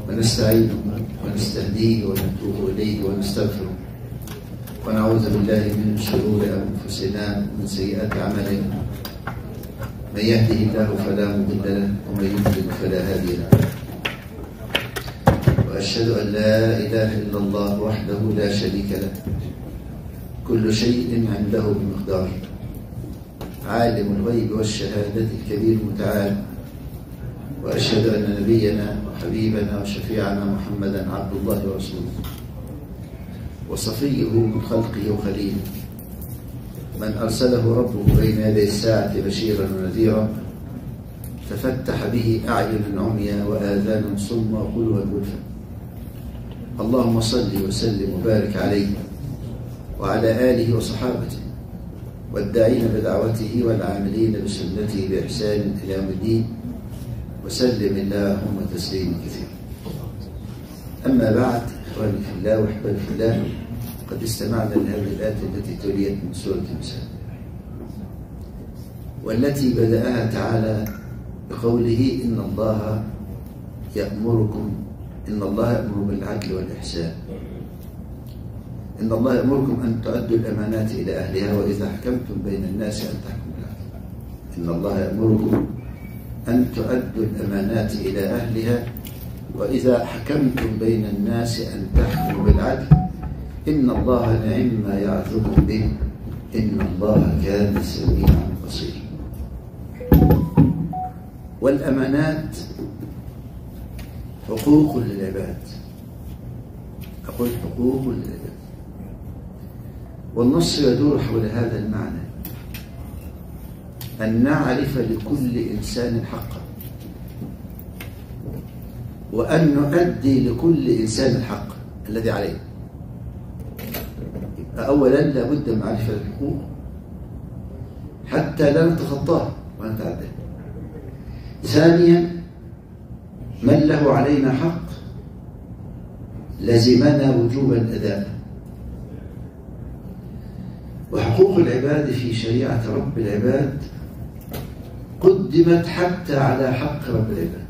ونستعينه ونستهديه ونتوب إليه ونستغفره ونعوذ بالله من شرور أنفسنا ومن سيئات أعمالنا. من يهده الله فلا مضل له ومن يضلل فلا هادي له. وأشهد أن لا إله إلا الله وحده لا شريك له، كل شيء عنده بمقدار، عالم الغيب والشهادة الكبير المتعال. وأشهد أن نبينا وحبيبنا وشفيعنا محمدا عبد الله ورسوله وصفيه من خلقه وخليله، من أرسله ربه بين يدي الساعة بشيرا ونذيرا، ففتح به أعين عميا وآذان صما وقلوبا غلفا. اللهم صل وسلم وبارك عليه وعلى آله وصحابته والداعين بدعوته والعاملين بسنته بإحسان إلى يوم الدين، وسلم اللهم تسليما كثيرا. أما بعد، إخواني في الله وأحبابي في الله، قد استمعنا لهذه الآية التي تليت من سورة النساء، والتي بدأها تعالى بقوله إن الله يأمر بالعدل والإحسان. إن الله يأمركم أن تؤدوا الأمانات إلى أهلها وإذا حكمتم بين الناس أن تحكموا بالعدل. إن الله يأمركم أن تؤدوا الأمانات إلى أهلها وإذا حكمتم بين الناس أن تحكموا بالعدل إن الله نعم ما يعظكم به إن الله كان سميعا بصيرا. والأمانات حقوق للعباد، أقول حقوق للعباد، والنص يدور حول هذا المعنى، أن نعرف لكل إنسان حقا، وأن نؤدي لكل إنسان الحق الذي عليه. أولا لابد من معرفة الحقوق حتى لا نتخطاها ونتعداها. ثانيا، من له علينا حق لزمنا وجوبا أداء. وحقوق العباد في شريعة رب العباد قدمت حتى على حق رب العباد.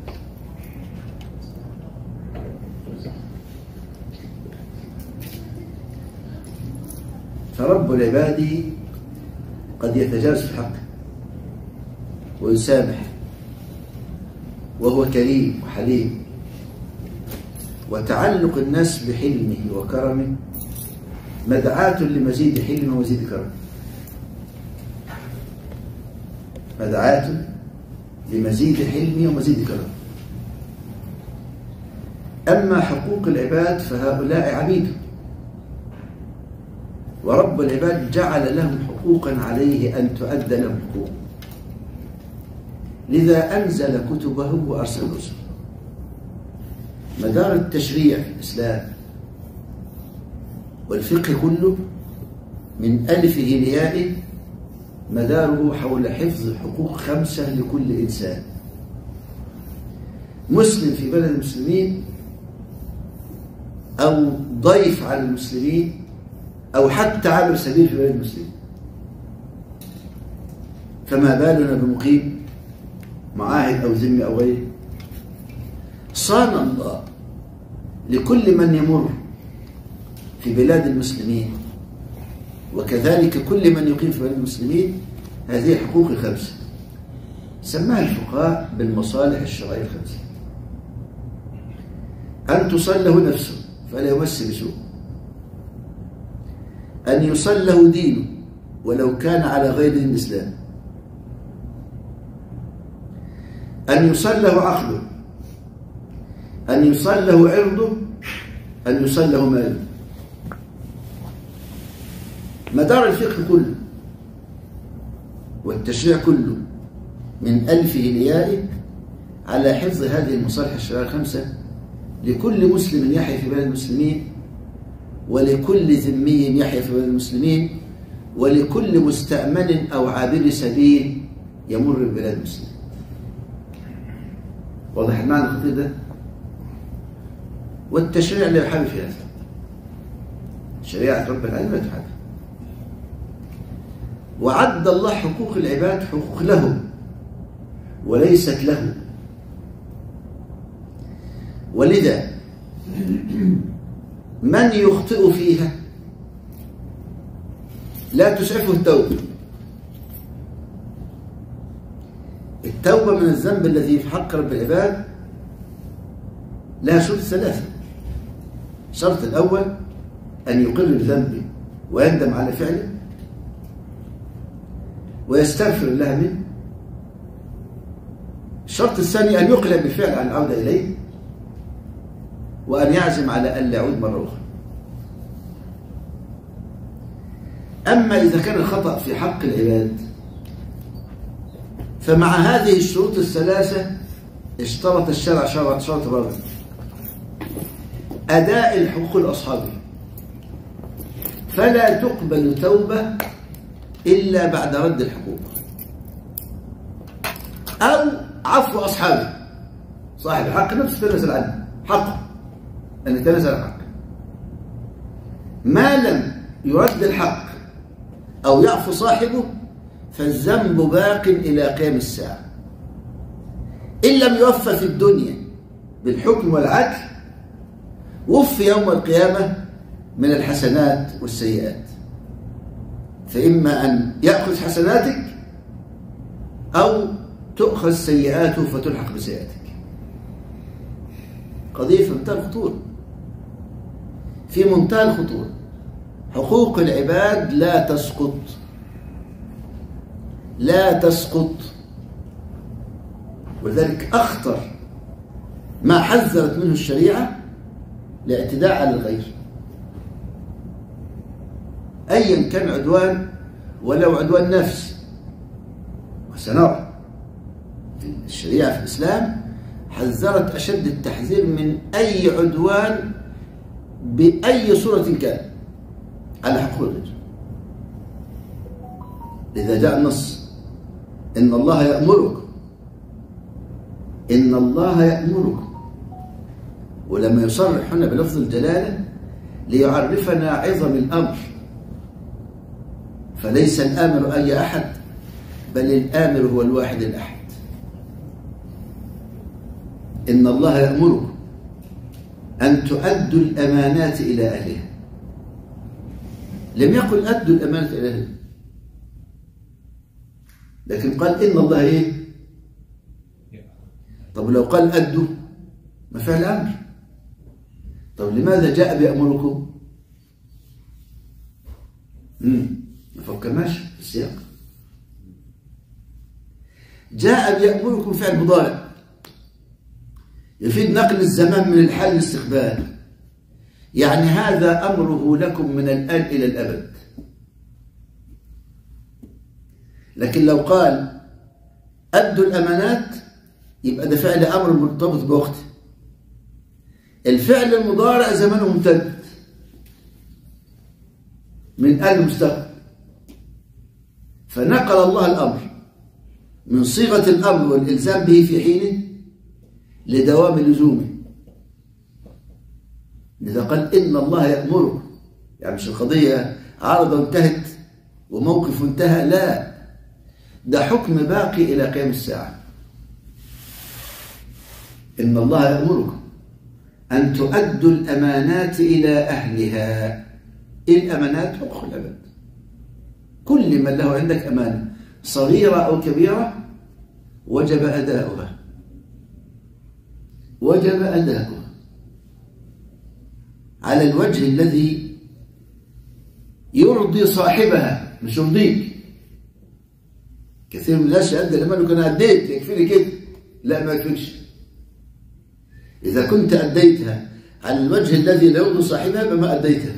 فرب العباد قد يتجاوز في حقه ويسامح، وهو كريم وحليم، وتعلق الناس بحلمه وكرمه مدعاة لمزيد حلمه ومزيد كرمه، مدعاة لمزيد حلمه ومزيد كرمه. أما حقوق العباد فهؤلاء عبيد، ورب العباد جعل لهم حقوقا عليه أن تؤدى لهم حقوق، لذا أنزل كتبه وأرسل رسله. مدار التشريع في الإسلام والفقه كله من ألفه ليائه مداره حول حفظ حقوق 5 لكل إنسان مسلم في بلد المسلمين، أو ضيف على المسلمين، أو حتى عابر سبيل في بلد المسلمين. فما بالنا بمقيم معاهد أو ذمي أو غيره. صان الله لكل من يمر في بلاد المسلمين، وكذلك كل من يقيم في بلاد المسلمين، هذه الحقوق 5 سماها الفقهاء بالمصالح الشرعية 5. أن تصل له نفسه فلا يمس بسوء، أن يصل له دينه ولو كان على غير دين الإسلام، أن يصل له عقله، أن يصل له عرضه، أن يصل له ماله. مدار الفقه كله والتشريع كله من ألفه ليائه على حفظ هذه المصالح الشرعية 5 لكل مسلم يحيا في بلاد المسلمين، ولكل ذمي يحيا في بلاد المسلمين، ولكل مستأمن أو عابر سبيل يمر ببلاد المسلمين. واضح المعنى الخطير ده؟ والتشريع لا يحابي في هذا، شريعة رب العالمين لا تحابي. وعد الله حقوق العباد حقوق لهم وليست له، ولذا من يخطئ فيها لا تسعفه التوبة. التوبة من الذنب الذي في حق رب العباد لها شروط ثلاثة. الشرط الأول أن يقر بذنبه ويندم على فعله ويستغفر الله منه. الشرط الثاني أن يقلع بالفعل عن العودة إليه وأن يعزم على أن لا يعود مرة أخرى. أما إذا كان الخطأ في حق العباد فمع هذه الشروط الثلاثة اشترط الشرع شرط رابع: أداء الحقوق لأصحابه، فلا تقبل توبة إلا بعد رد الحقوق أو عفو أصحابه. صاحب الحق نفسه تنازل عنه حقه أن يتنازل عن حقه. ما لم يرد الحق أو يعفو صاحبه فالذنب باق إلى قيام الساعة. إن لم يوفى في الدنيا بالحكم والعدل وفي يوم القيامة من الحسنات والسيئات، فإما أن يأخذ حسناتك أو تؤخذ سيئاته فتلحق بسيئاتك. قضية في منتهى الخطورة، في منتهى الخطورة. حقوق العباد لا تسقط، لا تسقط. ولذلك أخطر ما حذرت منه الشريعة الاعتداء على الغير أيا كان عدوان، ولو عدوان نفس. وسنرى الشريعة في الإسلام حذرت أشد التحذير من أي عدوان بأي صورة كان على حقوق الغير. إذا جاء النص إن الله يأمركم، إن الله يأمركم، ولما يصرح هنا بلفظ الجلالة ليعرفنا عظم الأمر، فليس الآمر أي أحد بل الآمر هو الواحد الأحد. إن الله يأمركم أن تؤدوا الأمانات إلى أهلها. لم يقل أدوا الأمانة إلى أهلها، لكن قال إن الله إيه؟ طب لو قال أدوا ما فعل أمر. طب لماذا جاء بيأمركم؟ ما فكرناش في السياق. جاء بيأمركم فعل مضارع يفيد نقل الزمان من الحال للاستقبال، يعني هذا أمره لكم من الآن إلى الأبد. لكن لو قال أدوا الأمانات يبقى ده فعل أمر مرتبط بوقته. الفعل المضارع زمنه ممتد من الآن للمستقبل، فنقل الله الأمر من صيغة الأمر والإلزام به في حينه لدوام لزومه. لذا قال إن الله يأمركم، يعني مش القضية عارضة وانتهت وموقف انتهى، لا، ده حكم باقي إلى قيام الساعة. إن الله يأمركم أن تؤدوا الأمانات إلى أهلها. الأمانات حقوق العباد، كل من له عندك أمانة صغيرة أو كبيرة وجب أداؤها، وجب أداؤها على الوجه الذي يرضي صاحبها، مش يرضيك. كثير من الناس يؤدي الأمانة وكان أديت يكفيني كده، لا ما يكفيش. إذا كنت أديتها على الوجه الذي لا يرضي صاحبها فما أديتها،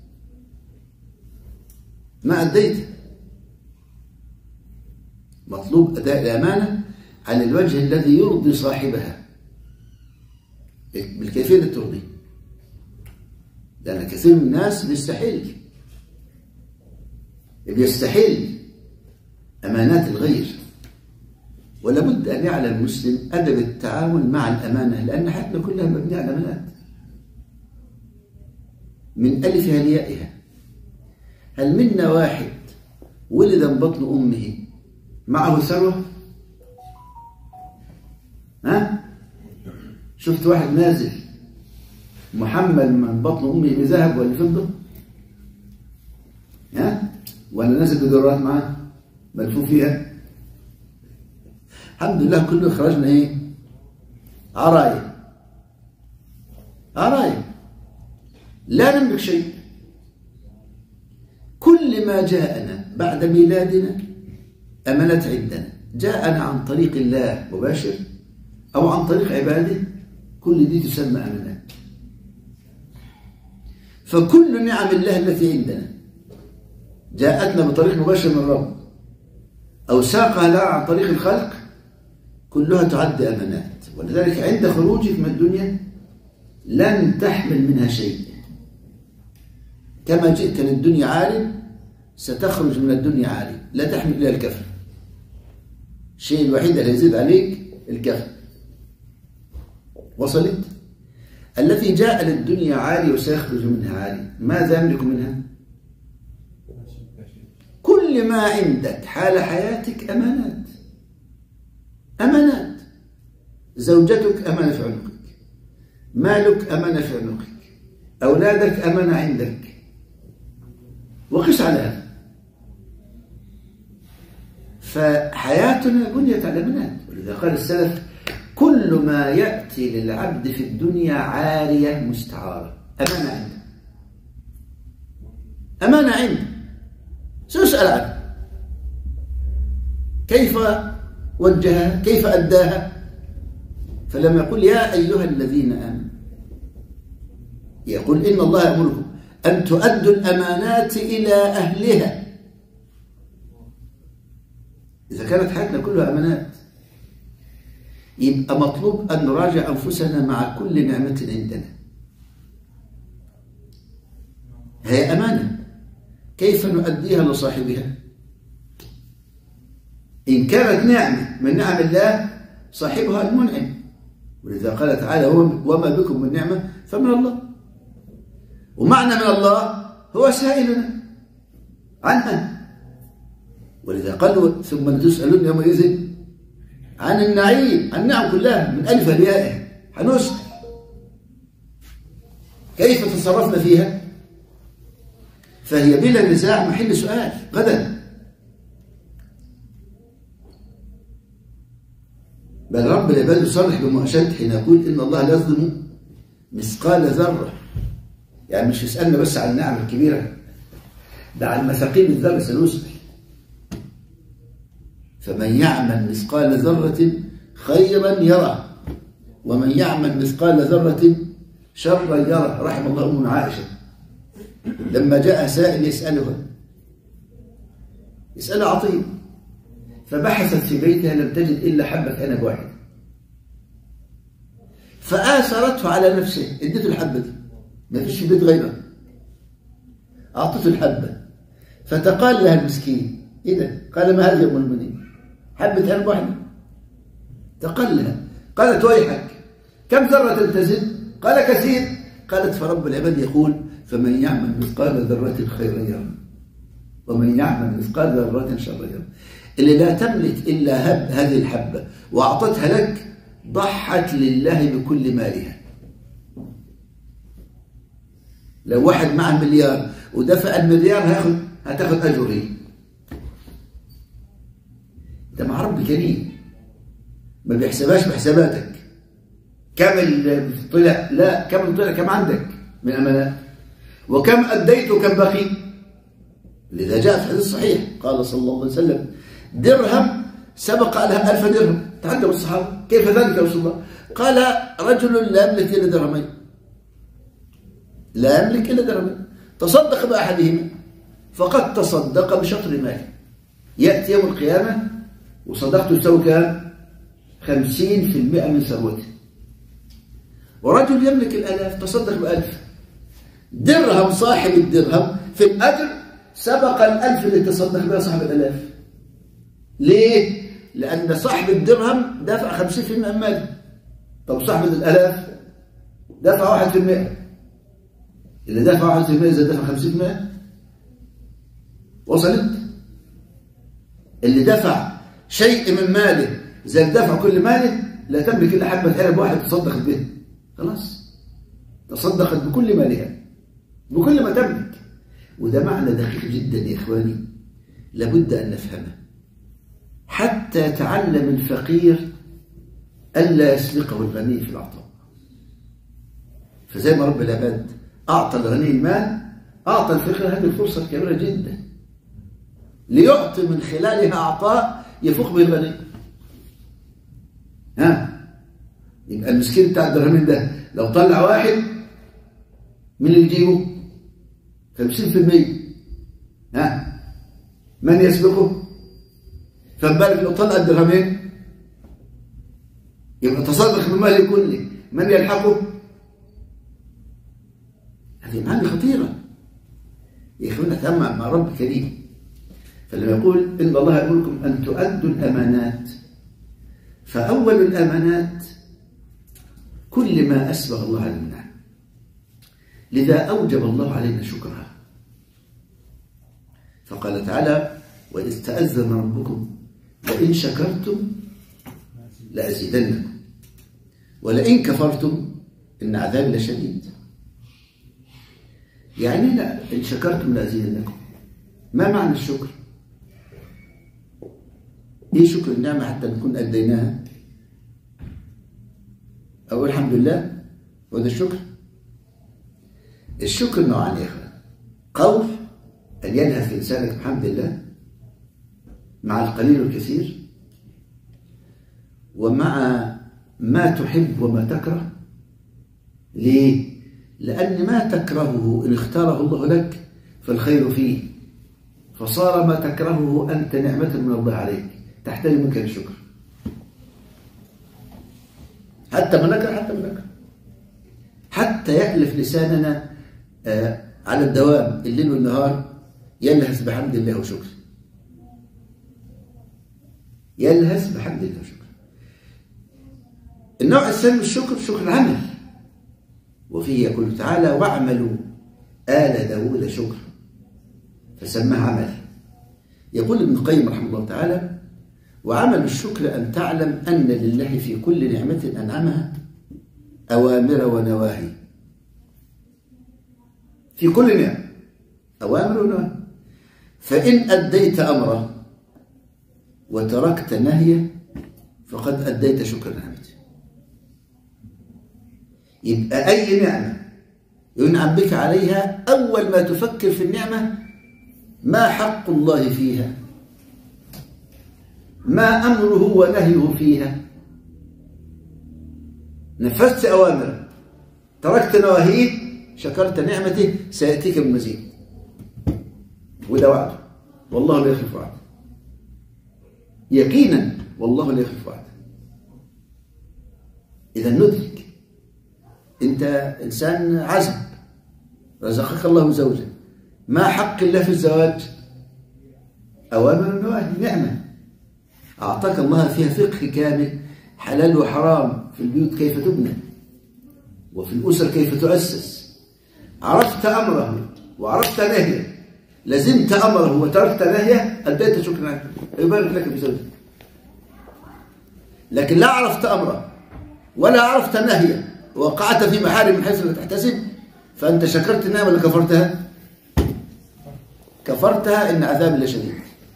ما أديتها. مطلوب أداء الأمانة على الوجه الذي يرضي صاحبها بالكيفية اللي ترضيه، لأن كثير من الناس بيستحيل أمانات الغير. ولا بد أن يعلم المسلم أدب التعامل مع الأمانة، لأن حياتنا كلها مبنية على الأمانات من ألفها ليائها. هل منا واحد ولد من بطن أمه معه ثروة؟ ها؟ شفت واحد نازل محمل من بطن أمه بذهب ولا فضة؟ ها؟ ولا نازل بدورات معاه ملفوف فيها؟ الحمد لله كله خرجنا ايه؟ عراية عراية، لا نملك شيء. كل ما جاءنا بعد ميلادنا أمانات عندنا، جاءنا عن طريق الله مباشر أو عن طريق عباده، كل دي تسمى أمانات. فكل نعم الله التي عندنا جاءتنا بطريق مباشر من الرب أو ساقها لها عن طريق الخلق، كلها تعد أمانات. ولذلك عند خروجك من الدنيا لن تحمل منها شيء. كما جئت للدنيا عالم ستخرج من الدنيا عالم، لا تحمل إلا الكفن. الشيء الوحيد اللي يزيد عليك الكفن. وصلت؟ الذي جاء للدنيا عالي وسيخرج منها عالي، ماذا يملك منها؟ كل ما عندك حال حياتك أمانات. أمانات. زوجتك أمانة في عنقك، مالك أمانة في عنقك، أولادك أمانة عندك، وقس على هذا. فحياتنا بنيت على أمانات. ولذا قال السلف: كل ما يأتي للعبد في الدنيا عارية مستعارة. أمانة عنده، أمانة عنده، سأسأل عنه كيف وجهها، كيف أداها. فلما يقول يا أيها الذين آمنوا، يقول إن الله يأمركم أن تؤدوا الأمانات إلى أهلها. إذا كانت حياتنا كلها أمانات، يبقى مطلوب أن نراجع أنفسنا مع كل نعمة عندنا. هي أمانة، كيف نؤديها لصاحبها؟ إن كانت نعمة من نعم الله صاحبها المنعم. ولذا قال تعالى: وما بكم من نعمة فمن الله. ومعنى من الله هو سائلنا عنها. ولذا قالوا: ثم تسألون يومئذ عن النعيم، عن النعم كلها من ألف ليائه. هنسأل كيف تصرفنا فيها، فهي بلا نزاع محل سؤال غدا. بل رب العباد يصرح بمؤشرة حين يقول: إن الله لا يظلم مثقال ذرة. يعني مش يسألنا بس عن النعم الكبيرة، ده عن مثاقيل الذرة سنسأل. فمن يعمل مثقال ذرة خيرا يره، ومن يعمل مثقال ذرة شرا يره. رحم الله أم عائشة لما جاء سائل يسألها عطية، فبحثت في بيتها لم تجد إلا حبة عنب واحدة، فآثرته على نفسه، ادته الحبة دي، ما فيش في بيت غيرها، أعطته الحبة. فتقال لها المسكين: إيه ده؟ قال: ما هذه يا أم المؤمنين؟ حبة عنب واحدة. تقال لها، قالت: ويحك، كم ذرة تزد؟ قال: كثير. قالت: فرب العباد يقول: فمن يعمل مثقال ذرة خيرا يره، ومن يعمل مثقال ذرة شرا يره. اللي لا تملك إلا هذه الحبة وأعطتها لك ضحت لله بكل مالها. لو واحد معه مليار ودفع المليار هتاخد أجره. ده مع رب كريم ما بيحسبهاش بحساباتك كم طلع، لا، كم طلع، كم عندك من أمانات، وكم أديت وكم بقي. لذا جاء في الحديث الصحيح قال صلى الله عليه وسلم: درهم سبق لها 1000 درهم. تعجب الصحابة: كيف ذلك يا رسول الله؟ قال: رجل لا يملك إلا درهمين، لا يملك إلا درهمين، تصدق بأحدهما فقد تصدق بشطر ماله. يأتي يوم القيامة وصدقته تساوي كام؟ 50% من ثروته. ورجل يملك الآلاف تصدق ب1000 درهم. صاحب الدرهم في الأجر سبق 1000 اللي تصدق بها صاحب الآلاف. ليه؟ لأن صاحب الدرهم دفع 50% من ماله. طب صاحب الآلاف دفع 1%. اللي دفع 1% إذا دفع 50%. وصلت؟ اللي دفع شيء من ماله زي دفع كل ماله لا تملك إلا حبة عنب واحد تصدق به. خلاص. تصدقت بكل مالها، بكل ما تملك. وده معنى دقيق جدا يا إخواني، لابد أن نفهمه حتى يتعلم الفقير ألا يسبقه الغني في العطاء. فزي ما رب العباد أعطى الغني المال، أعطى الفقير هذه الفرصة الكبيرة جدا ليعطي من خلالها عطاء يفوق به الغني. يبقى المسكين بتاع الدرهمين ده لو طلع واحد من اللي يجيبه 50%، من يسبقه؟ فبالك لو طلع الدرهمين يبقى تصدق بالمال كله، من يلحقه؟ هذه معاني خطيرة يا إخوانا. نتأمل مع رب كريم. فلما يقول إن الله يأمركم أن تؤدوا الأمانات، فأول الأمانات كل ما أسبغ الله علينا، لذا أوجب الله علينا شكرها. فقال تعالى: وإذ تأذن ربكم لئن شكرتم لأزيدنكم ولئن كفرتم إن عذابي لشديد. يعني لا، إن شكرتم لأزيدنكم. ما معنى الشكر؟ إيه شكر النعمة حتى نكون أديناها؟ أقول الحمد لله، وده الشكر. الشكر نوعان يا إخوان: قول أن يلهث لسانك بحمد الله مع القليل والكثير، ومع ما تحب وما تكره. ليه؟ لأن ما تكرهه إن اختاره الله لك فالخير فيه، فصار ما تكرهه أنت نعمة من الله عليك تحتاج منك الشكر. حتى ما نكره، حتى يألف لساننا على الدوام الليل والنهار يلهث بحمد الله وشكر، يلهث بحمد الله وشكر. النوع الثاني من الشكر شكر العمل، وفيه يقول تعالى: واعملوا آل داود شكر، فسماه عمل. يقول ابن القيم رحمه الله تعالى: وعمل الشكر أن تعلم أن لله في كل نعمة أنعمها أوامر ونواهي. في كل نعمة أوامر ونواهي، فإن أديت أمره وتركت نهيه فقد أديت شكر نعمته. يبقى أي نعمة ينعم بك عليها، أول ما تفكر في النعمة ما حق الله فيها، ما أمره ونهيه فيها. نفذت أوامره، تركت نواهيه، شكرت نعمته، سيأتيك بالمزيد. وده وعده، والله لا يخلف وعده. يقينا والله لا يخلف وعده. إذا ندرك أنت إنسان عزب، رزقك الله زوجا، ما حق الله في الزواج؟ أوامر ونواهي، نعمة أعطاك الله فيها فقه كامل، حلال وحرام في البيوت كيف تبنى، وفي الأسر كيف تؤسس. عرفت أمره وعرفت نهيه، لزمت أمره وتركت نهيه، أديت شكرا، يبارك لك في زوجك. لكن لا عرفت أمره ولا عرفت نهيه، وقعت في محارم من حيث لا تحتسب، فأنت شكرت النعمة ولا كفرتها؟ كفرتها، إن عذابي لشديد.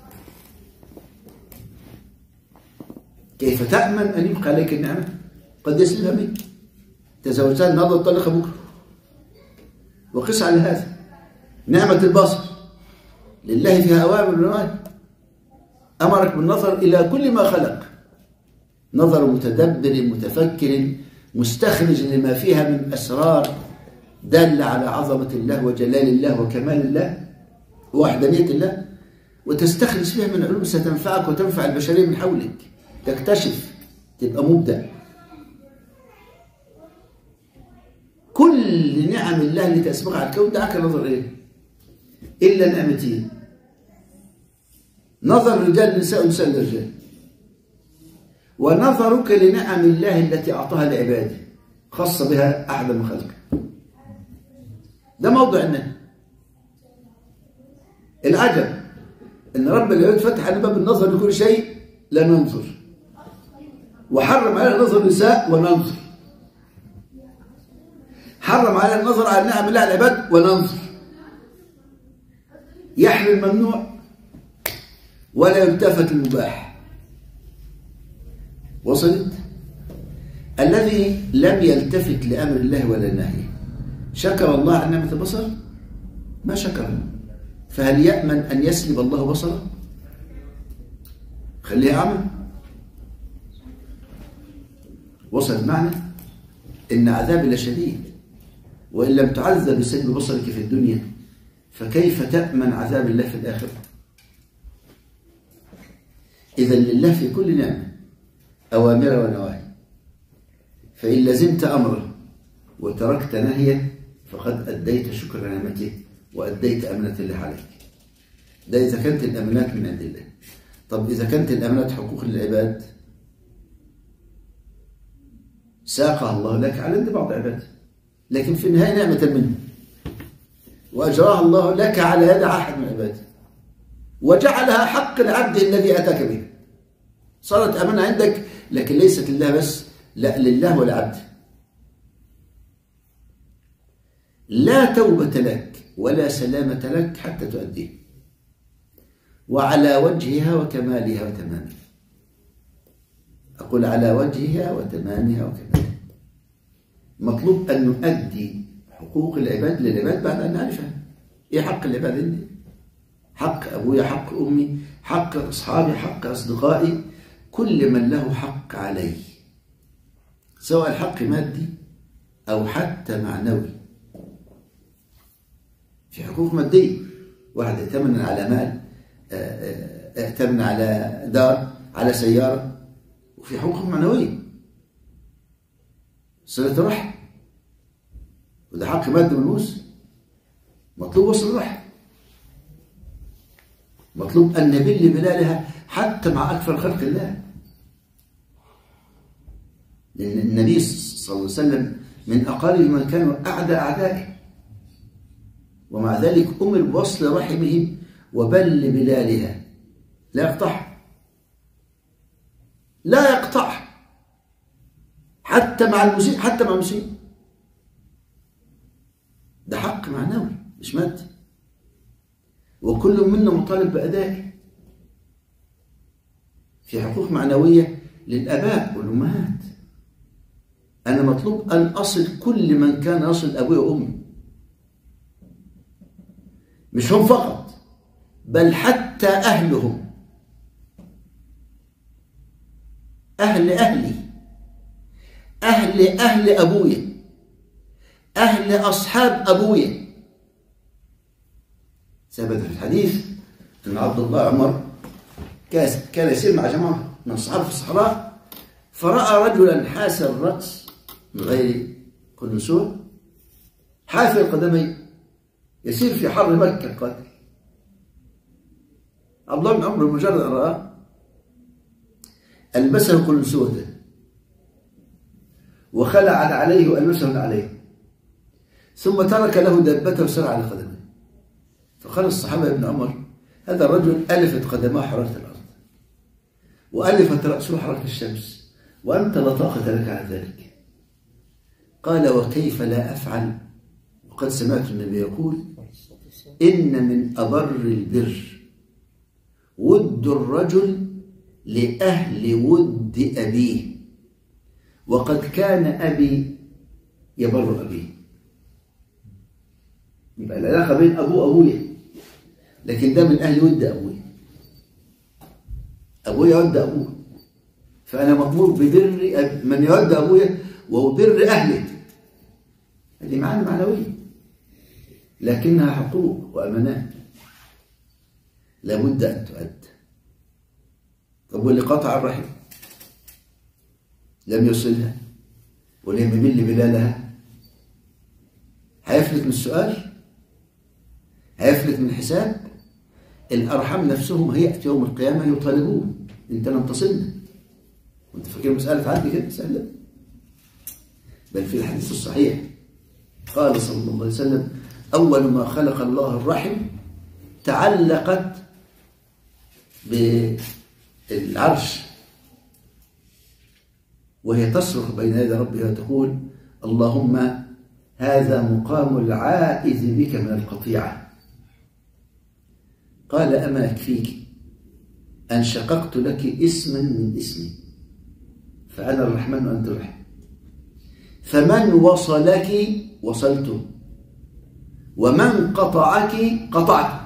كيف تأمن أن يبقى عليك النعمة؟ قد يسلبها منك. تزوجتها النهارده وتطلقها بكره. وقس على هذا نعمة البصر، لله فيها أوامر ونواهي. أمرك بالنظر إلى كل ما خلق، نظر متدبر متفكر مستخرج لما فيها من أسرار دالة على عظمة الله وجلال الله وكمال الله ووحدانية الله، وتستخرج فيها من علوم ستنفعك وتنفع البشرية من حولك، تكتشف، تبقى مبدع. كل نعم الله اللي تسبق على الكون دعك نظر إيه؟ إلا نعمتين: نظر الرجال للنساء ونساء للرجال، ونظرك لنعم الله التي أعطاها لعباده، خاصة بها أحد من خلقه. ده موضع النهي. العجب إن رب العباد فتح على باب النظر لكل شيء لا ننظر، وحرم علينا نظر النساء وننظر. حرم على النظر على نعم الله على العباد وننظر، يحمي الممنوع ولا يلتفت المباح. وصلت؟ الذي لم يلتفت لأمر الله ولا نهيه شكر الله عن نعمة البصر؟ ما شكر. فهل يأمن أن يسلب الله بصره؟ خليه أعمى؟ وصل معنى إن عذابي لشديد، وإن لم تعذب بسلب بصرك في الدنيا فكيف تأمن عذاب الله في الآخرة؟ إذا لله في كل نعمة أوامر ونواهي، فإن لزمت أمره وتركت نهيه فقد أديت شكر نعمته وأديت أمانة الله عليك. ده إذا كانت الأمانات من عند الله. طب إذا كانت الأمانات حقوق للعباد ساقها الله لك على يد بعض عباده، لكن في النهاية نعمة منه وأجراها الله لك على يد أحد من عباده وجعلها حق العبد الذي أتاك به. صارت أمانة عندك، لكن ليست لله بس، لا، لله والعبد. لا توبة لك ولا سلامة لك حتى تؤديه، وعلى وجهها وكمالها وتمامها. أقول على وجهها وتمامها وكمالها. مطلوب أن نؤدي حقوق العباد للعباد بعد أن نعرفها. إيه حق العباد عندي؟ حق أبويا، حق أمي، حق أصحابي، حق أصدقائي، كل من له حق علي، سواء الحق مادي أو حتى معنوي. في حقوق مادية، واحد ائتمن على مال، ائتمن على دار، على سيارة. وفي حقوق معنوية، صلة الرحم، وده حق مادي ملموس، مطلوب وصل الرحم، مطلوب أن نبل بلالها حتى مع أكثر خلق الله. لأن النبي صلى الله عليه وسلم من أقارب من كانوا أعدى أعدائه، ومع ذلك أمر بوصل رحمهم وبل بلالها، لا يقطعها، لا يقطعها حتى مع المسيء، حتى مع المسيء. ده حق معنوي مش مادي، وكل منا مطالب بأدائه. في حقوق معنوية للآباء والأمهات، أنا مطلوب أن أصل كل من كان يصل أبوي وأمي، مش هم فقط بل حتى أهلهم، أهلي، أهل أبويا، أهل أصحاب أبويا. ثبت في الحديث أن عبد الله عمر كان يسير مع جماعة من الصحابة في الصحراء، فرأى رجلا حاسر الرأس من غير قنسوة، حافي القدمين، يسير في حر مكة قاتل. عبد الله بن عمر بمجرد أن رآه ألبسه قنسوته وخلع عليه وألبسه عليه، ثم ترك له دابته وسار على قدمه. فقال الصحابة يا ابن عمر، هذا الرجل ألفت قدماه حرارة الأرض وألفت رأسه حرارة الشمس، وأنت لا طاقة لك على ذلك. قال وكيف لا أفعل وقد سمعت النبي يقول إن من أبر البر ود الرجل لأهل ود أبيه، وقد كان أبي يبر أبيه. يبقى العلاقة بين أبويا، لكن ده من أهل ود أبويا، أبويا ود أبوه، فأنا مأمور ببر من يود أبويا وبر أهله. هذه معاني معنوية، لكنها حقوق وأمانات لابد أن تؤدى. طب واللي قطع الرحم لم يصلها ولم يبل بلالها، هيفلت من السؤال؟ هيفلت من الحساب؟ الأرحام نفسهم هيأتي يوم القيامة يطالبون، أنت لم تصلنا، وأنت فاكر مسألة تعدي كده سهلة؟ بل في الحديث الصحيح قال صلى الله عليه وسلم أول ما خلق الله الرحم تعلقت بالعرش وهي تصرخ بين يدي ربها وتقول اللهم هذا مقام العائذ بك من القطيعة. قال أما يكفيك أن شققت لك اسما من اسمي، فأنا الرحمن وأنت الرحيم، فمن وصلك وصلته، ومن قطعك قطعت.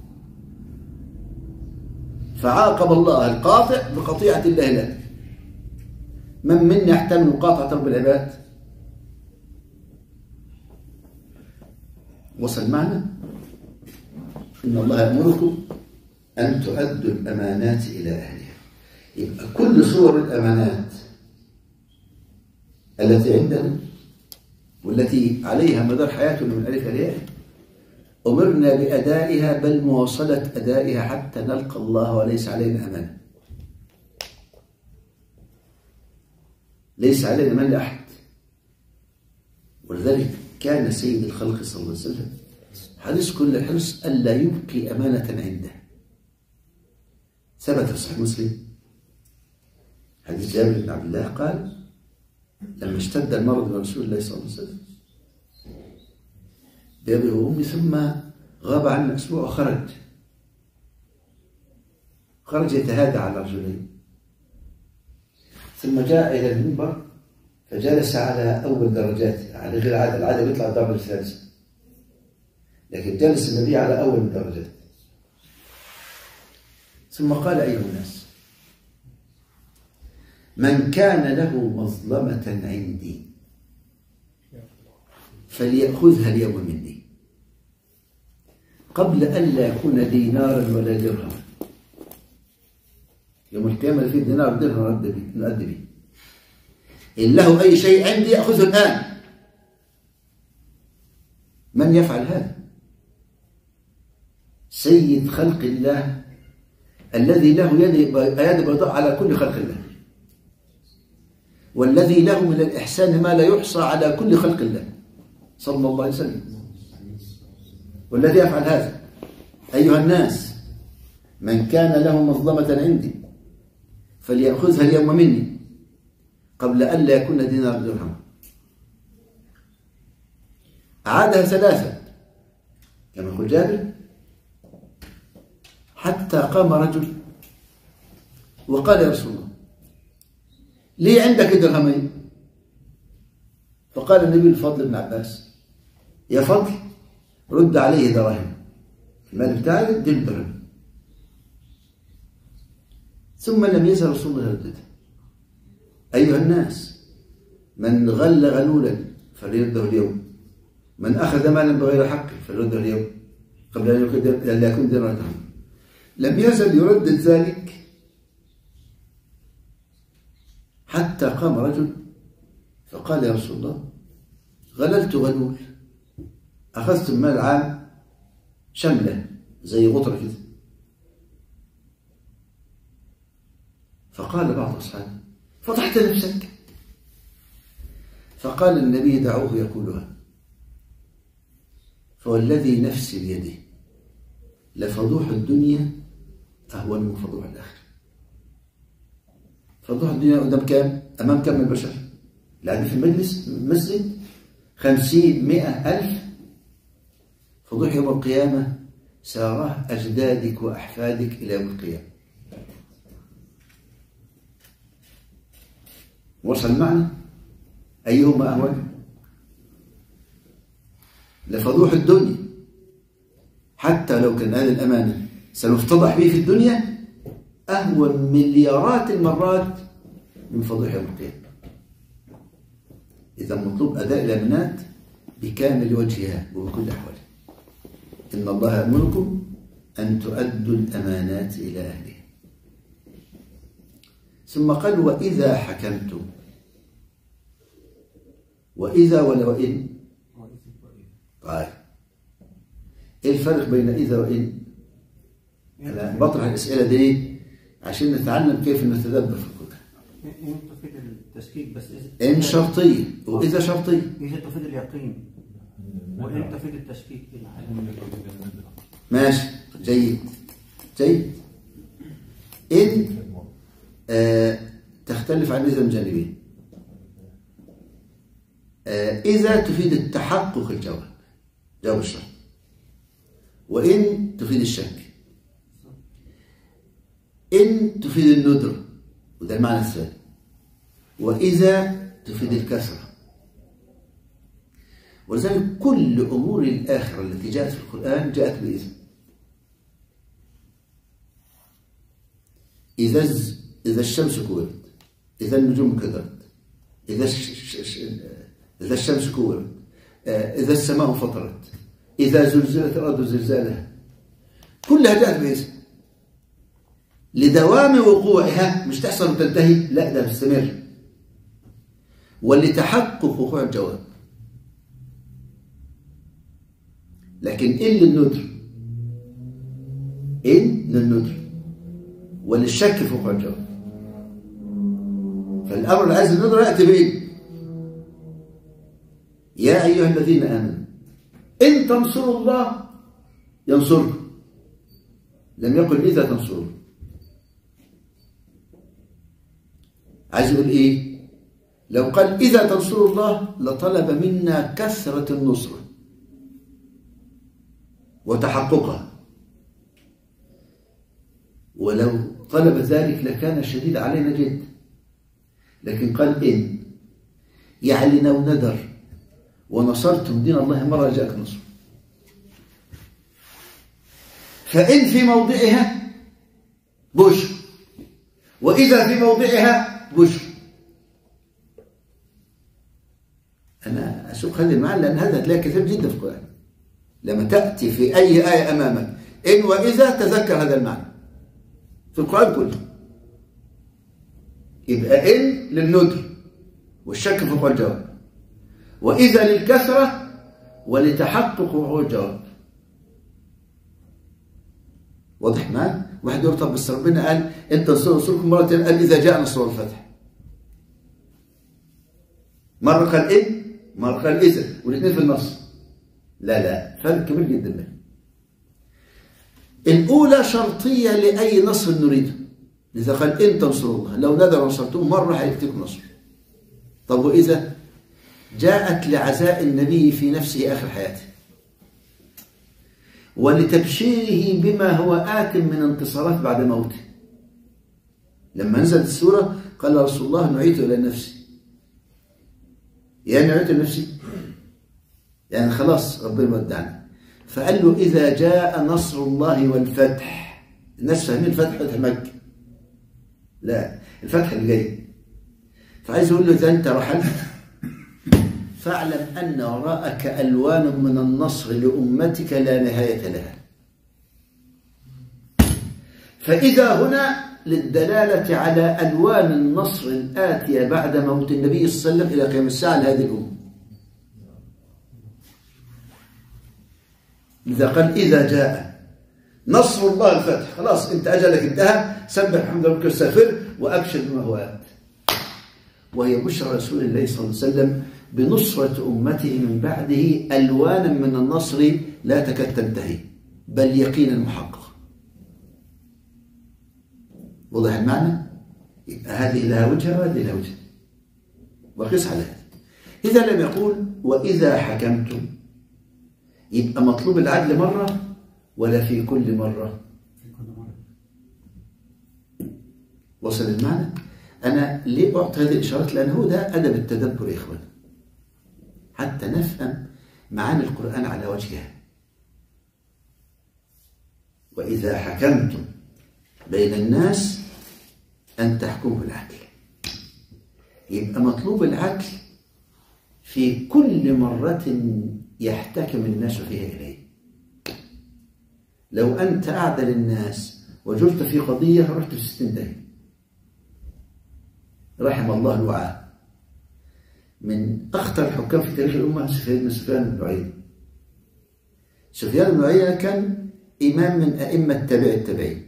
فعاقب الله القاطع بقطيعة الله له. من منا يحتمل مقاطعة رب العباد؟ وصل معنا؟ إن الله يأمركم أن تؤدوا الأمانات إلى أهلها. يبقى كل صور الأمانات التي عندنا والتي عليها مدار حياتنا من ألف إلى ياء أمرنا بأدائها، بل مواصلة أدائها حتى نلقى الله وليس علينا أمانة. ليس علينا أمانة لأحد. ولذلك كان سيد الخلق صلى الله عليه وسلم حريص كل الحرص ألا يبقي أمانة عنده. ثبت في صحيح مسلم حديث جابر بن عبد الله قال: لما اشتد المرض برسول الله صلى الله عليه وسلم بأبي وأمي، ثم غاب عنا أسبوع وخرج يتهادى على رجلين، ثم جاء إلى المنبر فجلس على أول درجات، على غير العادة بيطلع الدرجة الثالثة، لكن جلس النبي على أول الدرجات. ثم قال: أيها الناس، من كان له مظلمة عندي فليأخذها اليوم مني، قبل أن لا يكون دينارا ولا درهم. يوم القيامة في دينار درهم نؤدي به. إن له أي شيء عندي يأخذه الآن. من يفعل هذا؟ سيد خلق الله الذي له يد بيضاء على كل خلق الله، والذي له من الإحسان ما لا يحصى على كل خلق الله صلى الله عليه وسلم، والذي يفعل هذا: أيها الناس، من كان له مظلمة عندي فليأخذها اليوم مني قبل أن لا يكون دينار درهم. أعادها ثلاثة كما يقول جابر، حتى قام رجل وقال: يا رسول الله، لي عندك درهمين. فقال النبي لفضل بن عباس: يا فضل، رد عليه دراهم، المال بتاعي دين درهم. ثم لم يزل رسول الله يردده: أيها الناس، من غل غلولا فليرده اليوم، من أخذ مالا بغير حقه فليرده اليوم قبل أن لا يكون دينار درهم. لم يزل يردد ذلك حتى قام رجل فقال: يا رسول الله، غللت غلول، أخذت المال عام شملة زي غطرة كده. فقال بعض أصحابه: فضحت نفسك. فقال النبي: دعوه يقولها، فوالذي نفسي بيده لفضوح الدنيا أهون من فضوح الآخرة. فضوح الدنيا قدام كام؟ أمام كم من البشر؟ اللي في المجلس المسجد 50 100 ألف. فضوح يوم القيامة ساراه أجدادك وأحفادك إلى يوم القيامة. وصل معنا؟ أيهما أهون؟ لفضوح الدنيا، حتى لو كان هذه الأمانة سنفتضح به في الدنيا، أهون مليارات المرات من فضوح يوم القيامة. إذا مطلوب أداء الأمانات بكامل وجهها وبكل أحوالها. إن الله يأمركم أن تؤدوا الأمانات إلى أهلها. ثم قال: وإذا حكمتم. وإذا ولا وإن؟ طيب، إيه الفرق بين إذا وإن؟ أنا بطرح الأسئلة دي عشان نتعلم كيف نتدبر في القرآن. إن تفيد التشكيك بس. إن شرطية وإذا شرطية. إذا تفيد اليقين وإن تفيد التشكيك. ماشي، جيد جيد. إن تختلف عن إذا من جانبين. إذا تفيد التحقق الجواب، جواب الشرط، وإن تفيد الشك، إن تفيد الندرة وده المعنى الثاني، وإذا تفيد الكثرة. ولذلك كل أمور الآخرة التي جاءت في القرآن جاءت بإذن. إذا الشمس كورت، إذا النجوم كدرت، إذا الشمس كورت، إذا السماء فطرت، إذا زلزلت الأرض زلزالها، كلها جاءت بإذن لدوام وقوعها، مش تحصل وتنتهي، لا ده مستمر، ولتحقق وقوع الجواب. لكن إن للندر، إن للندر وللشك في وقوع الجواب. فالأمر اللي عايز الندر يأتي بإيه؟ يا أيها الذين آمنوا إن تنصروا الله ينصركم، لم يقل إذا تنصروا. عايز يقول إيه؟ لو قال إذا تنصروا الله لطلب منا كثرة النصرة وتحققها، ولو طلب ذلك لكان شديد علينا جدا. لكن قال إن، يعني لو ندر ونصرتم دين الله مرة جاءك نصر. فإن في موضعها بشر، وإذا في موضعها بشر. أنا أسوق هذه المعنى لأن هذا هتلاقي كثير جدا في القرآن. لما تأتي في أي آية أمامك إن وإذا تذكر هذا المعنى في القرآن كله. يبقى إن للندر والشك في وقوع الجواب، وإذا للكثرة ولتحقق وقوع الجواب. واضح معاك؟ واحد يقول طب بس ربنا قال إن تنصروا نصركم مرة، قال إذا جاء نصر والفتح. مرة قال إن، مرة قال إذا، والاثنين في النص. لا فرق كبير جدا بينهم. الأولى شرطية لأي نصر نريده، لذا قال إن تنصروا الله، لو ندر ونصرتم مرة هيأتيكم نصر. طب وإذا؟ جاءت لعزاء النبي في نفسه آخر حياته، ولتبشيره بما هو آت من انتصارات بعد موته. لما نزلت السورة قال رسول الله نعيت إلى نفسي. يعني نعيت إلى نفسي يعني خلاص ربنا ودعنا. فقال له إذا جاء نصر الله والفتح. الناس فاهمين الفتح فتح مكة، لا الفتح اللي جاي. فعايز يقول له إذا أنت رحلت فاعلم أن وراءك ألوان من النصر لأمتك لا نهاية لها. فإذا هنا للدلالة على ألوان النصر الآتية بعد موت النبي صلى الله عليه وسلم إلى قيام الساعة لهذه الأمة. إذا قال إذا جاء نصر الله الفتح، خلاص أنت أجلك انتهى، سبح الحمد ربك واستغفر وأبشر بما هو آت. وهي بشرى رسول الله صلى الله عليه وسلم بنصرة أمته من بعده ألوانا من النصر لا تكاد تنتهي، بل يقينا محقق. واضح المعنى؟ هذه لها وجه وهذه لها وجه، وقس على هذا. إذا لم يقول وإذا حكمتم، يبقى مطلوب العدل مرة ولا في كل مرة؟ في كل مرة. وصل المعنى؟ أنا ليه أعطي هذه الإشارات؟ لأن هو ده أدب التدبر يا إخوان، حتى نفهم معاني القرآن على وجهها. وإذا حكمتم بين الناس أن تحكموا بالعدل. يبقى مطلوب العدل في كل مرة يحتكم الناس فيها إليه. لو أنت أعدل الناس وجرت في قضية رحت في 60 دقيقة. رحم الله الوعاء. من أخطر الحكام في تاريخ الأمة سفيان بن عيينة. سفيان بن عيينة كان إمام من أئمة التابعين،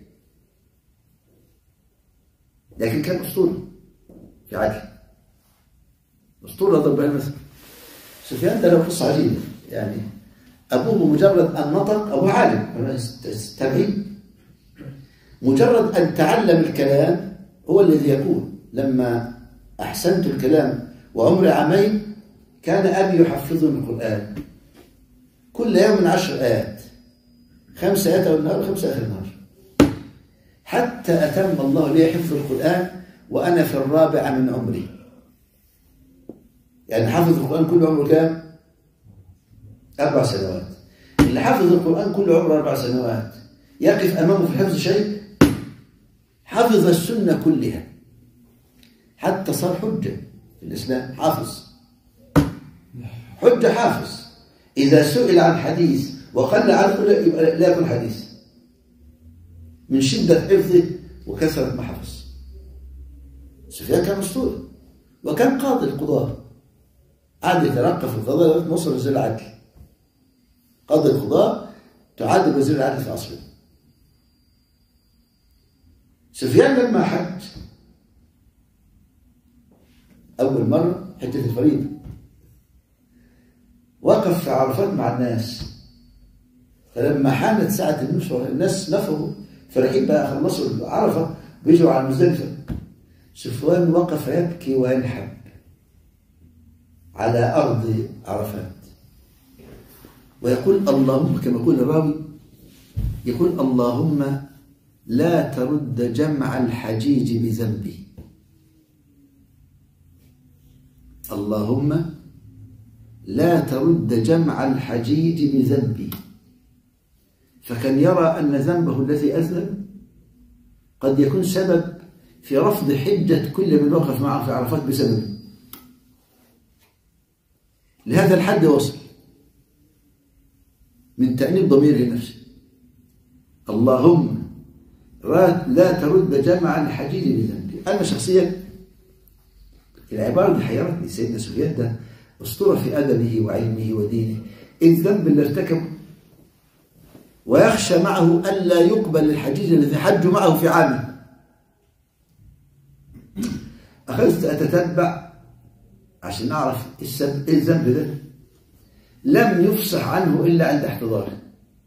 لكن كان أسطورة في عدل، أسطورة ضرب بها المثل. سفيان ده له قصة عجيبة، يعني أبوه مجرد أن نطق، أبوه عالم تابعين، مجرد أن تعلم الكلام هو الذي يقول. لما أحسنت الكلام وعمري عامين كان أبي يحفظني القرآن كل يوم 10 آيات، 5 آيات أول النهار و5 آخر النهار، حتى أتم الله لي حفظ القرآن وأنا في 4 من عمري. يعني حافظ القرآن كل عمره كام؟ 4 سنوات. اللي حافظ القرآن كل عمره 4 سنوات يقف أمامه في الحفظ شيء؟ حفظ السنة كلها حتى صار حجة في الإسلام. حافظ حجة، حافظ. إذا سئل عن حديث وقل عنه لا يكون حديث من شدة حفظه وكثرة ما حفظ. سفيان كان مسطول وكان قاضي القضاة، قعد يترقى في القضاء لغاية ما وصل وزير العدل. قاضي القضاء تعد وزير العدل في أصله. سفيان لما حج أول مرة حجة الفريضة وقف في عرفات مع الناس، فلما حانت ساعة النشر الناس نفروا فرحين بقى خلصوا عرفة بيجوا على مزدلفة. سفيان وقف يبكي وينحب على أرض عرفات ويقول اللهم، كما يقول الراوي يقول اللهم لا ترد جمع الحجيج بذنبي، اللهم لا ترد جمع الحجيج بذنبي. فكان يرى أن ذنبه الذي أذنب قد يكون سبب في رفض حجة كل من وقف معه في عرفات بسببه. لهذا الحد وصل من تأنيب ضميره نفسه، اللهم لا ترد جمع الحجيج بذنبي. أنا شخصيا العبارة دي حيرتني. سيدنا سفيان ده أسطورة في أدبه وعلمه ودينه. الذنب اللي ارتكبه ويخشى معه ألا يقبل الحجيج الذي حج معه في عامه. أخذت أتتبع عشان أعرف إيه الذنب ده. لم يفصح عنه إلا عند احتضاره.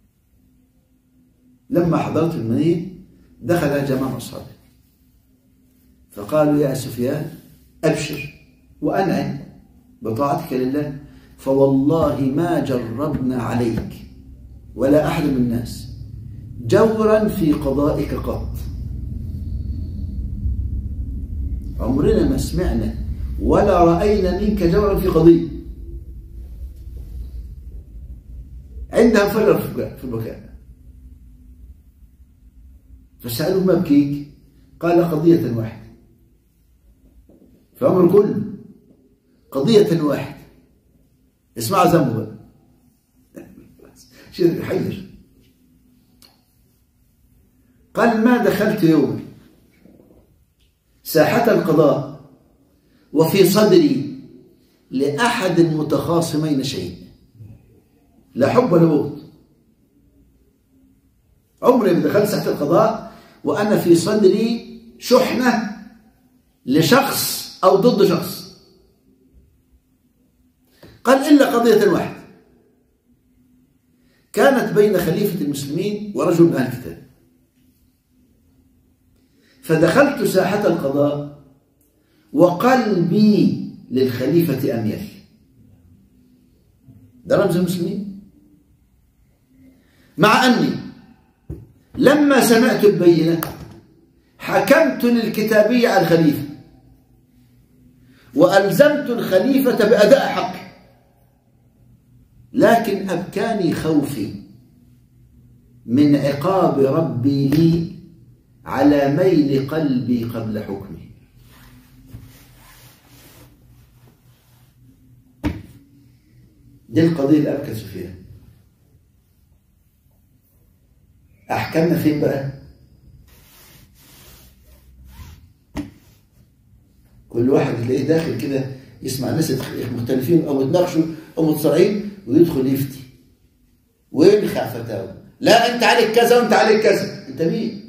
لما حضرت المدينة دخل جماعة أصحابه فقالوا يا سفيان أبشر وأنعم بطاعتك لله، فوالله ما جربنا عليك ولا أحد من الناس جورا في قضائك قط. عمرنا ما سمعنا ولا رأينا منك جورا في قضية. عندها فرر في البكاء. فسألوا ما بكيك؟ قال قضية واحدة. فأمر كله قضية واحدة. اسمعوا ذنبه بقى. شيء يحير. قال ما دخلت يوما ساحة القضاء وفي صدري لأحد المتخاصمين شيء، لا حب ولا بغض. عمري ما دخلت ساحة القضاء وأنا في صدري شحنة لشخص أو ضد شخص. قال إلا قضية واحدة كانت بين خليفة المسلمين ورجل من أهل الكتاب، فدخلت ساحة القضاء وقلبي للخليفة أميل. ده رمز المسلمين. مع أني لما سمعت البينة حكمت للكتابية على الخليفة وألزمت الخليفة بأداء حقه، لكن أبكاني خوفي من عقاب ربي لي على ميل قلبي قبل حكمه. دي القضية اللي أبكى سفيان. أحكامنا فين بقى؟ كل واحد تلاقيه داخل كده يسمع ناس مختلفين أو يتناقشوا أو متصارعين ويدخل يفتي وينخع فتاوى. لا أنت عليك كذا وأنت عليك كذا. أنت مين؟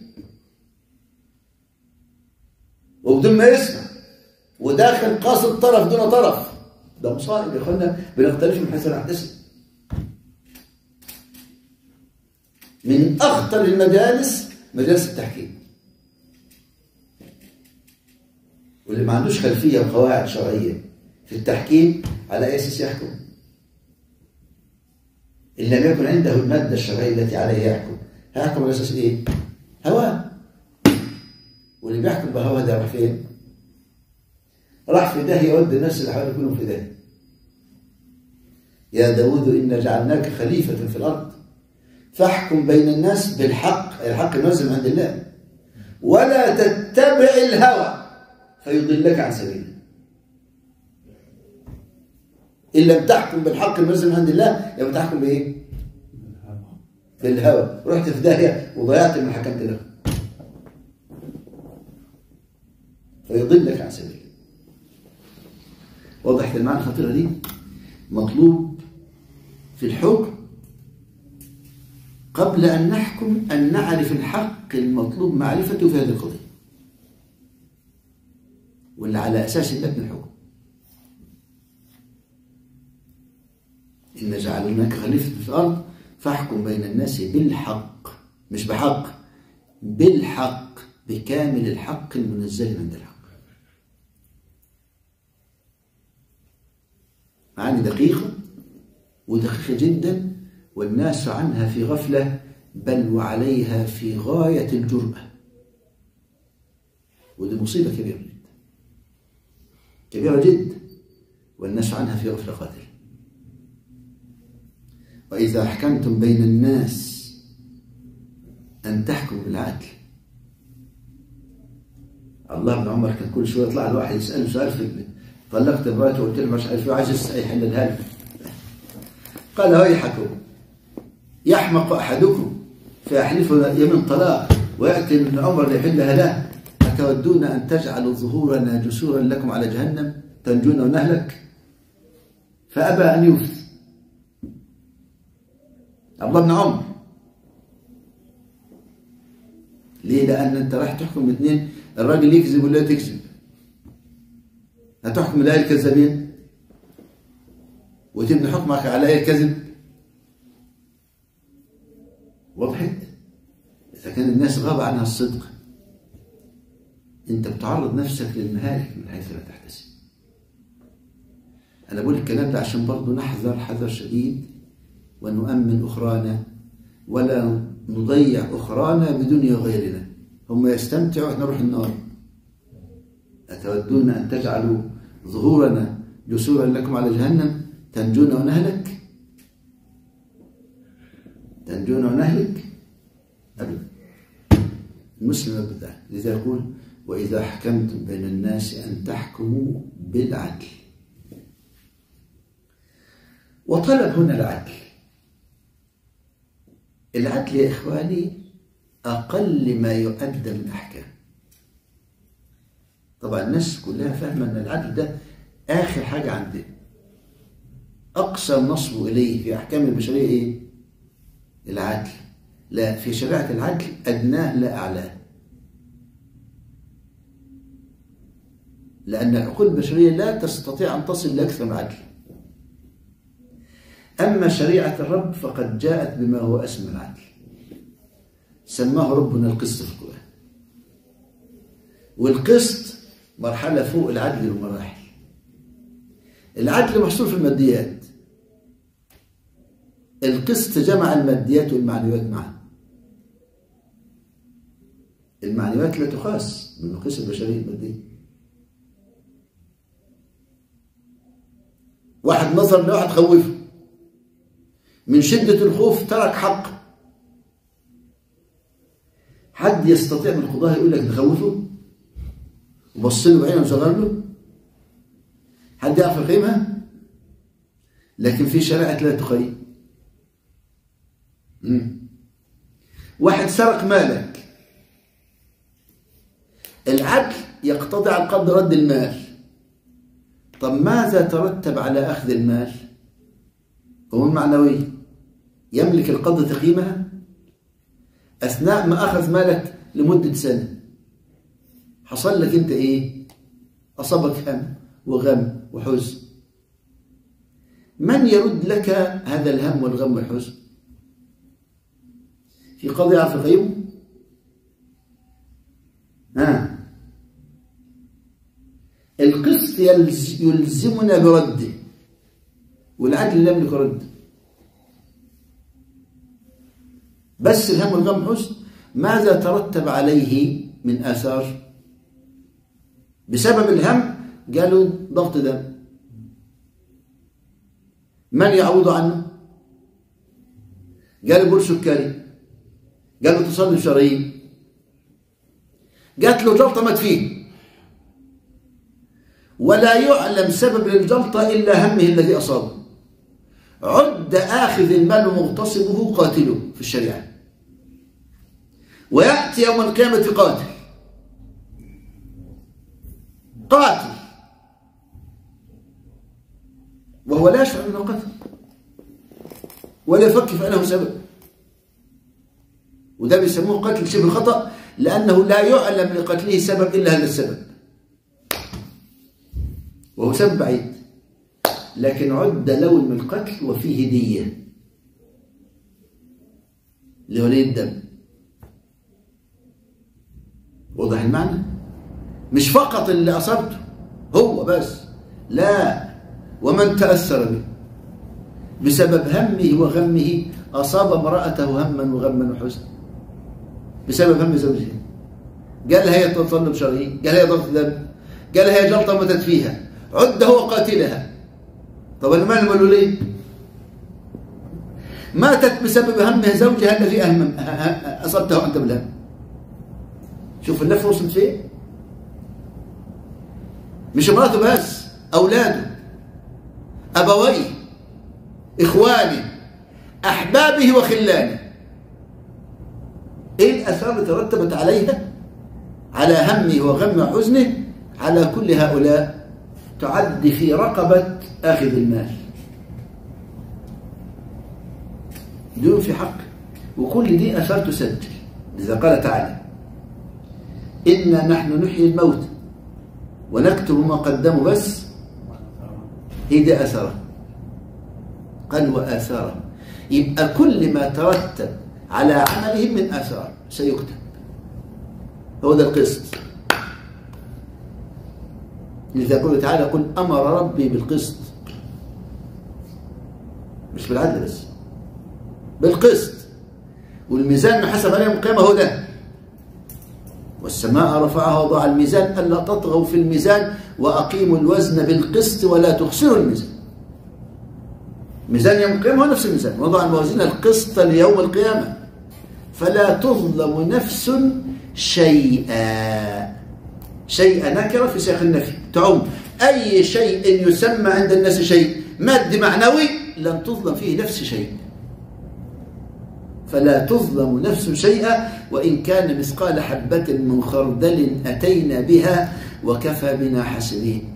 وبدون ما يسمع وداخل قاصد طرف دون طرف. ده مصائب يا اخوانا. بنختلف من حيث نحتسب. من أخطر المجالس مجالس التحكيم، واللي ما عندوش خلفية وقواعد شرعية في التحكيم على أي أساس يحكم؟ إن لم يكن عنده المادة الشرعية التي عليها يحكم، هيحكم على أساس إيه؟ هواه. واللي بيحكم بهواه ده راح فين؟ راح في داهية، يودي الناس اللي حواليه كلهم في داهية. يا داود إنا جعلناك خليفة في الأرض فاحكم بين الناس بالحق، الحق نازل من عند الله، ولا تتبع الهوى فيضلك عن سبيله. إن لم تحكم بالحق المنزل من عند الله يبقى تحكم بإيه؟ بالهوى. رحت في داهية وضيعت من حكمت له، فيضلك عن سبيله. وضحت المعنى الخطيرة دي؟ مطلوب في الحكم قبل أن نحكم أن نعرف الحق المطلوب معرفته في هذه القضية، واللي على أساس نبني الحكم. إن جعلناك خليفة في الأرض فاحكم بين الناس بالحق، مش بحق، بالحق، بكامل الحق المنزل من الحق. معاني دقيقة ودقيقة جدا، والناس عنها في غفلة، بل وعليها في غاية الجرأة. ودي مصيبة كبيرة جدا، كبيرة جدا، والناس عنها في غفلة قاتلة. وإذا حكمتم بين الناس أن تحكموا بالعدل. الله بن عمر كان كل شوية يطلع الواحد يسأله سؤال في طلقت امرأته وقلت له مش عارف ايه، عايز يحللها له. قال ويحكم يحمق أحدكم فيحلف يمين طلاق ويأتي ابن عمر ليحلها له، أتودون أن تجعلوا ظهورنا جسورا لكم على جهنم تنجون ونهلك؟ فأبى أن يوفي عبد الله بن عمر. ليه؟ لأن أنت رايح تحكم باثنين، الراجل يكذب ولا تكذب، هتحكم الآية الكذابين وتبني حكمك على آية الكذب. وضحت؟ إذا كان الناس غاب عنها الصدق أنت بتعرض نفسك للمهالك من حيث لا تحتسب. أنا بقول الكلام ده عشان برضه نحذر حذر شديد، ونؤمن أخرانا ولا نضيع أخرانا بدنيا غيرنا. هم يستمتعوا وإحنا نروح النار. أتودون أن تجعلوا ظهورنا جسورا لكم على جهنم تنجون ونهلك؟ تنجون ونهلك؟ أبدا. المسلم أبدا. لذا يقول وإذا حكمتم بين الناس أن تحكموا بالعدل. وطلب هنا العدل. العدل يا إخواني أقل ما يؤدى من أحكام. طبعا الناس كلها فاهمة أن العدل ده آخر حاجة عندنا، أقصى النصب إليه في أحكام البشرية إيه؟ العدل. لا، في شريعة العدل أدناه لا أعلاه، لأن العقول البشرية لا تستطيع أن تصل لأكثر من العدل. أما شريعة الرب فقد جاءت بما هو أسمى العدل، سماه ربنا القسط في القرآن. والقسط مرحلة فوق العدل بمراحل. العدل محصور في الماديات، القسط جمع الماديات والمعنويات معا. المعنويات لا تقاس من مقياس البشرية المادية. واحد نظر لواحد خوفه، من شدة الخوف ترك حق. حد يستطيع من القضاة يقول لك نخوفه وبص له بعينه وصغر له؟ حد يعرف يقيمها؟ لكن في شريعة لا تقيم. واحد سرق مالك، العدل يقتضي على القبض رد المال. طب ماذا ترتب على أخذ المال؟ أمور معنوية، يملك القبض تقييمها. أثناء ما أخذ مالك لمدة سنة حصل لك أنت إيه؟ أصابك هم وغم وحزن. من يرد لك هذا الهم والغم والحزن؟ في قاضي يعرف يقيمه؟ القسط يلزمنا برده، والعدل لا يملك رد. بس الهم والغم حزن، ماذا ترتب عليه من آثار؟ بسبب الهم قالوا ضغط دم، من يعوض عنه؟ قالوا بول سكري، قالوا تصلب شرايين، جات له جلطة مات فيه، ولا يعلم سبب للجلطة إلا همه الذي أصابه. عد آخذ المال ومغتصبه قاتله في الشريعة، ويأتي يوم القيامة قاتل وهو لا يشعر أنه قتل ولا يفكر في أنه سبب، وده بيسموه قتل شبه خطأ، لأنه لا يعلم لقتله سبب إلا هذا السبب، وهو سبب بعيد، لكن عد لون من القتل وفيه هدية لولي الدم. واضح المعنى؟ مش فقط اللي أصبته هو بس، لا، ومن تأثر به بسبب همه وغمه. أصاب امرأته هما وغما وحزنا بسبب هم زوجها، قال هي تصلب شرايين، قال هي ضغط دم، قال هي جلطة ماتت فيها، عد هو قاتلها. طب المال ماله ليه؟ ماتت بسبب همها زوجها الذي أصبته أنت بالهم. شوف اللفة وصلت فين؟ مش امراته بس، أولاده، أبويه، إخوانه، أحبابه وخلانه. إيه الآثار اللي ترتبت عليها على همه وغمه وحزنه؟ على كل هؤلاء تعد في رقبة آخذ المال دون في حق، وكل دي آثار تسجل. لذا قال تعالى: إنا نحن نحيي الموت ونكتب ما قدموا، بس هي دي آثاره. قال وآثاره، يبقى كل ما ترتب على عملهم من آثار سيكتب. هو ده القسط. لذا قال تعالى: قل أمر ربي بالقسط، مش بالعدل بس، بالقسط. والميزان حسب عليهم القيامة هو ده: والسماء رفعها ووضع الميزان ألا تطغوا في الميزان وأقيموا الوزن بالقسط ولا تخسروا الميزان. ميزان يوم القيامة هو نفس الميزان: وضع الموازين القسط ليوم القيامة فلا تظلم نفس شيئا. شيئا نكرة في سياق النفي تعم أي شيء يسمى عند الناس شيء مادي معنوي لن تظلم فيه نفس شيء. فلا تظلم نفس شيئا وإن كان مثقال حبة من خردل أتينا بها وكفى بنا حاسبين.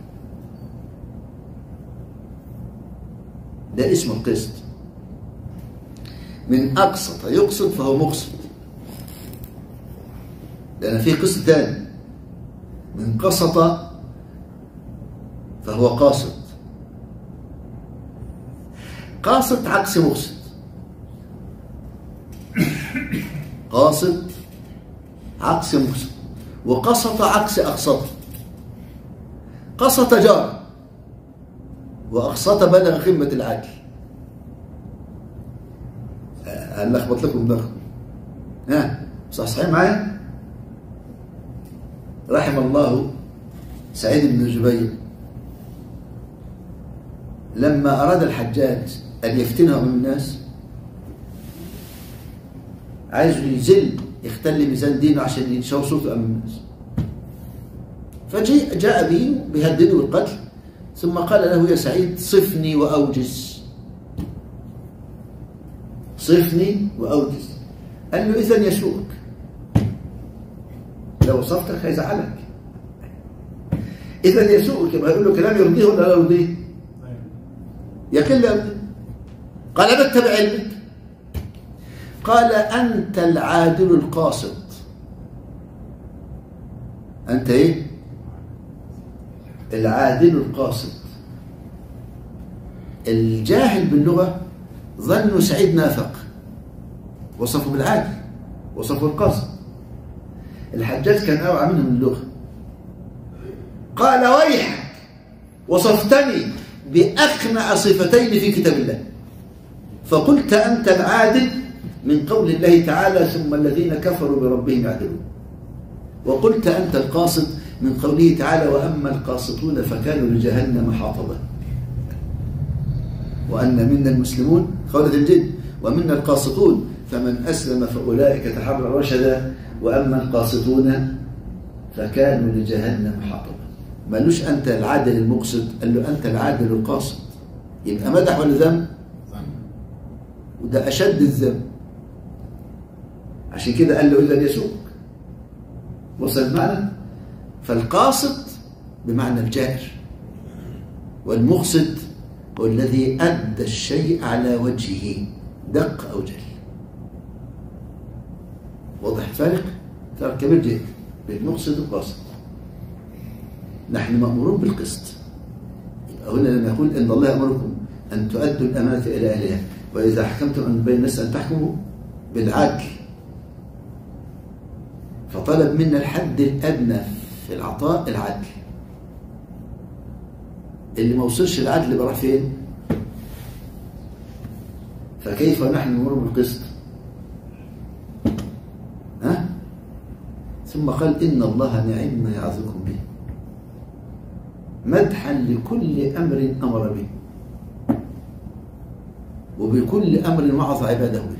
ده اسم القسط. من أقسط يقسط فهو مقسط، لأن فيه قسط ثاني. من قسط فهو قاسط. قاسط عكس مقسط. قاسط عكس مقسط، وقسط عكس أقسط. قسط جار، وأقسط بلغ قمة العدل. هنلخبط لكم دماغكم. صحيح معايا؟ رحم الله سعيد بن جبير لما أراد الحجاج أن يفتنهم من الناس، عايز يزل يختل ميزان دينه عشان يشوف صوته أمام الناس، فجاء به بهدده بالقتل، ثم قال له: يا سعيد صفني وأوجز. صفني وأوجز. قال له: إذن يسوءك، لو وصفتك هيزعلك. إذن يسوءك، يبقى يقول له كلام يرضيه ولا لا يرضيه؟ يكل لا يرضيه. قال: بتبع علمك. قال: أنت العادل القاسط. أنت إيه؟ العادل القاسط. الجاهل باللغة ظنوا سعيد نافق، وصفه بالعادل، وصفه القاسط. الحجاج كان أوعى منهم اللغة. قال: ويحك وصفتني بأخنع صفتين في كتاب الله، فقلت أنت العادل من قول الله تعالى ثم الذين كفروا بربهم يعدلون، وقلت أنت القاسط من قوله تعالى وأما القاسطون فكانوا لجهنم حطبا، وأن منا المسلمون خالد الجن ومنا القاسطون فمن أسلم فأولئك تحروا رشدا وأما القاسطون فكانوا لجهنم حطبا. ما قالوش أنت العادل المقسط، قال له أنت العادل القاسط. يبقى مدح ولا ذم؟ وده أشد الذم. عشان كده قال له إذا يسوق. وصل المعنى؟ فالقاسط بمعنى الجائر، والمقسط هو الذي أدى الشيء على وجهه دق أو جل. واضح الفارق؟ فرق كبير جدا بين المقسط والقاسط. نحن مأمورون بالقسط. هنا لما يقول إن الله يأمركم أن تؤدوا الأمانة إلى أهلها وإذا حكمتم بين الناس أن تحكموا بالعدل، فطلب منا الحد الأدنى في العطاء العدل. اللي ما وصلش العدل بيروح فين؟ فكيف نحن نمر بالقسط؟ ها؟ ثم قال إن الله نعم ما يعظكم به، مدحا لكل أمر أمر به وبكل أمر وعظ عباده به.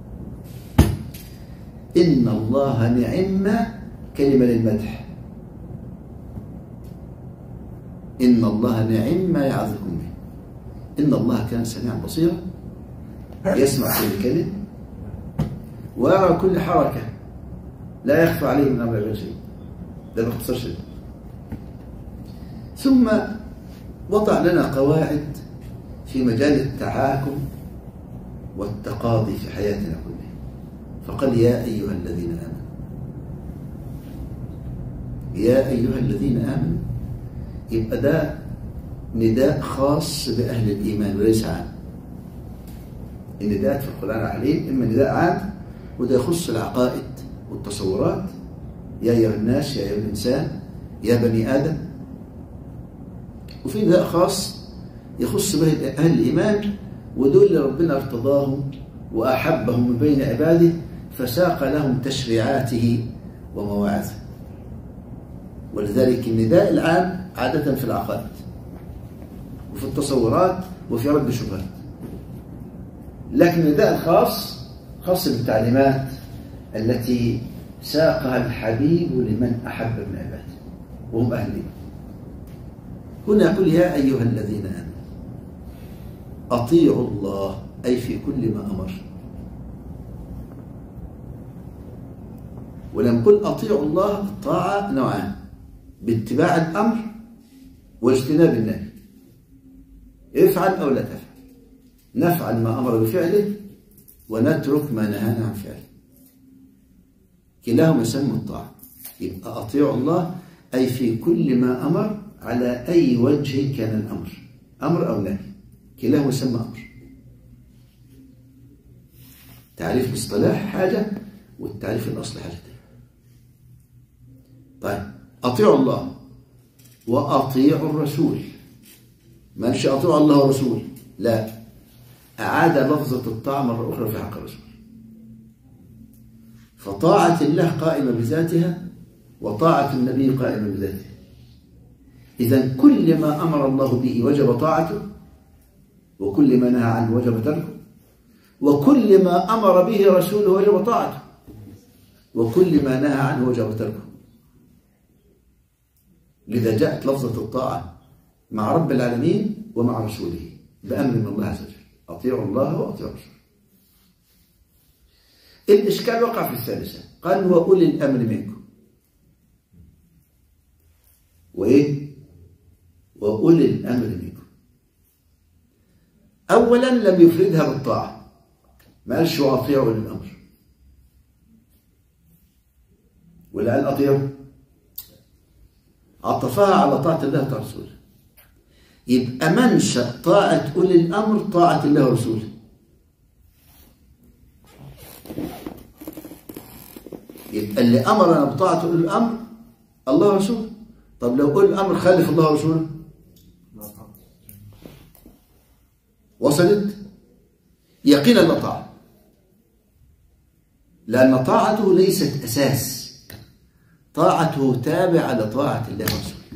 إن الله نعم كلمة للمدح، إن الله نعم ما يعظكم به. إن الله كان سميعا بصيرا يسمع كل كلمة ويرى كل حركة، لا يخفى عليه من أمر العباد شيء. ده باختصار شديد. ثم وضع لنا قواعد في مجال التحاكم والتقاضي في حياتنا كلها، فقال يا أيها الذين آمنوا. يا أيها الذين آمنوا يبقى ده نداء خاص بأهل الإيمان وليس عام. النداءات في القرآن عليه إما نداء عام وده يخص العقائد والتصورات، يا أيها الناس، يا أيها الإنسان، يا بني آدم. وفي نداء خاص يخص به أهل الإيمان، ودول اللي ربنا ارتضاهم وأحبهم من بين عباده فساق لهم تشريعاته ومواعظه. ولذلك النداء العام عادة في العقائد وفي التصورات وفي رد الشبهات، لكن النداء الخاص خاص بالتعليمات التي ساقها الحبيب لمن أحب من عباده وهم أهل الإيمان. هنا يقول يا أيها الذين آمنوا أطيعوا الله، أي في كل ما أمر. ولما نقول أطيعوا الله الطاعة نوعان، باتباع الأمر واجتناب النهي. افعل أو لا تفعل، نفعل ما أمر بفعله ونترك ما نهانا عن فعله، كلاهما يسمى الطاعة. يبقى أطيعوا الله أي في كل ما أمر على أي وجه كان الأمر، أمر أو نهي، كلاهما يسمى أمر. تعريف الاصطلاح حاجة والتعريف الأصلي حاجة تانية. طيب أطيعوا الله وأطيعوا الرسول، ما قالش أطيعوا الله والرسول، لا، أعاد لفظة الطاعة مرة أخرى في حق الرسول. فطاعة الله قائمة بذاتها وطاعة النبي قائمة بذاته. إذن كل ما أمر الله به وجب طاعته، وكل ما نهى عنه وجب تركه، وكل ما أمر به رسوله وجب طاعته، وكل ما نهى عنه وجب تركه. لذا جاءت لفظة الطاعة مع رب العالمين ومع رسوله بأمر من الله عز وجل، أطيعوا الله وأطيعوا الرسول. الإشكال وقع في الثالثة، قال وأولي الأمر منكم. وإيه؟ وأولي الأمر منكم. أولا لم يفردها بالطاعة، ما قالش وأطيعوا أولي الأمر، ولا قال أطيعوا، عطفها على طاعة الله وطاعة رسوله. يبقى منشأ طاعة أولي الأمر طاعة الله ورسوله. يبقى اللي أمرنا بطاعة أولي الأمر الله ورسوله. طب لو أولي الأمر خالف الله ورسوله وصلت؟ يقينا لا طاعة، لأن طاعته ليست أساس، طاعته تابعة لطاعة الله ورسوله.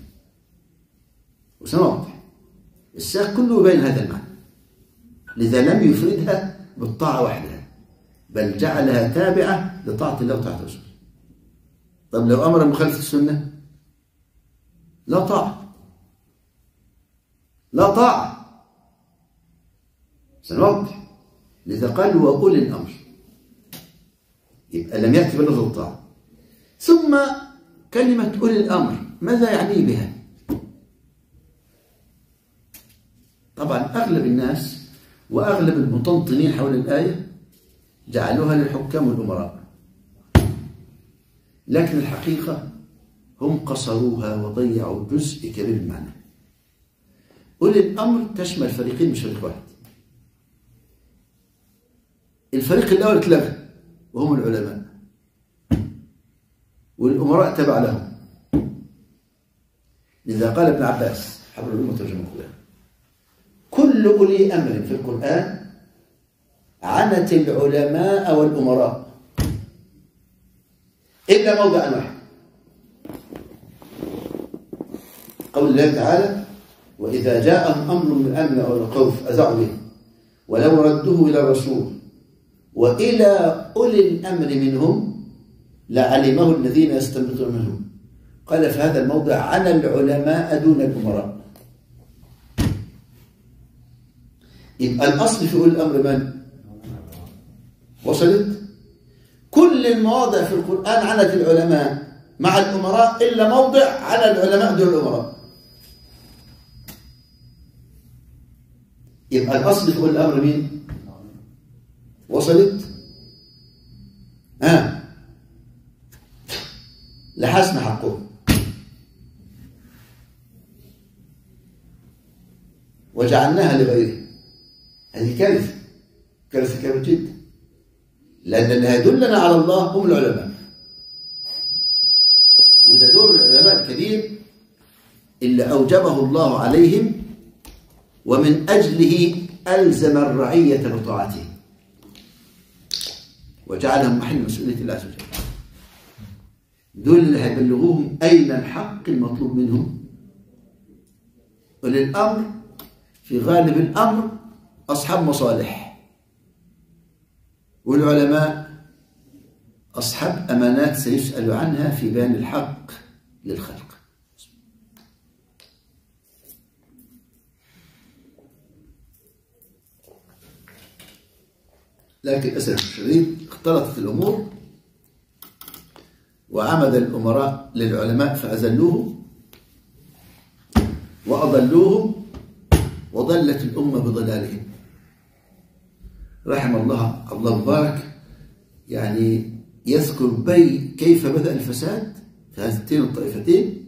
وسنوضح السياق كله بين هذا المعنى، لذا لم يفردها بالطاعة وحدها، بل جعلها تابعة لطاعة الله وطاعة رسوله. طب لو أمر بمخالفة السنة لا طاعة، لا طاعة. سنوضح، لذا قال وأولي الأمر، يبقى لم يأتي بلفظ الطاعة. ثم كلمة أولي الأمر ماذا يعني بها؟ طبعا أغلب الناس وأغلب المطنطنين حول الآية جعلوها للحكام والأمراء، لكن الحقيقة هم قصروها وضيعوا جزء كبير من المعنى. أولي الأمر تشمل فريقين مش فريق واحد. الفريق الأول اتلغى وهم العلماء، والأمراء تبع لهم. لذا قال ابن عباس حبر الأمة ترجمة القرآن: كل أولي أمر في القرآن عنت العلماء والأمراء إلا موضع واحد، قول الله تعالى: وإذا جاءهم أمر من الأمن أو الخوف أذاعوا به ولو ردوه إلى الرسول وإلى أولي الأمر منهم لعلمه الذين يستنبطون منهم. قال في هذا الموضع: على العلماء دون الأمراء. يبقى الأصل في أولي الأمر من؟ وصلت؟ كل المواضع في القرآن عنت العلماء مع الأمراء إلا موضع على العلماء دون الأمراء. يبقى الأصل في أولي الأمر مين؟ وصلت؟ لحسن حقه، وجعلناها لغيره. هذه كارثة، كارثة كبيرة جدا، لأن اللي هيدلنا على الله هم العلماء، وده دور العلماء الكبير اللي أوجبه الله عليهم، ومن أجله ألزم الرعية بطاعته وجعلهم محل مسؤولية الله عز وجل. دول اللي هيبلغوهم أين الحق المطلوب منهم. وللأمر في غالب الأمر أصحاب مصالح، والعلماء أصحاب أمانات سيسأل عنها في بيان الحق للخلق. لكن للأسف الشديد اختلطت الأمور وعمد الأمراء للعلماء فأذلوهم وأضلوهم وضلت الأمة بضلالهم. رحم الله مبارك يعني يذكر كيف بدأ الفساد في هذين الطائفتين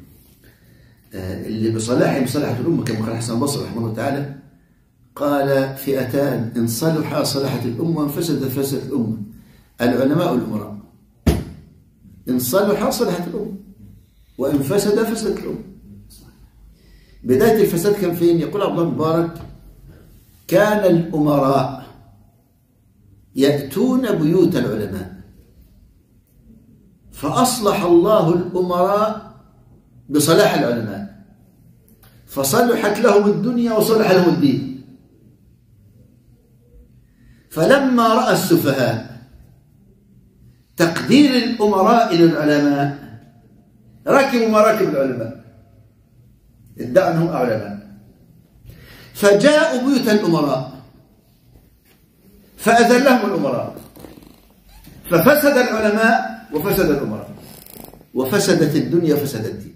اللي بصلاحهم صلحت الأمة، كما قال حسن البصري رحمه الله تعالى: قال: فئتان إن صلحا صلحت الأمة وإن فسدت فسدت الأمة، العلماء والأمراء. إن صلحا صلحت الأمة وإن فسد فسدت الأمة. بداية الفساد كان فين؟ يقول عبد الله مبارك: كان الأمراء يأتون بيوت العلماء فأصلح الله الأمراء بصلاح العلماء، فصلحت لهم الدنيا وصلح لهم الدين. فلما رأى السفهاء تقدير الأمراء للعلماء ركبوا مراكب العلماء، ادعوا أنهم علماء، فجاءوا بيوت الأمراء فأذلهم الأمراء، ففسد العلماء وفسد الأمراء، وفسدت الدنيا وفسد الدين.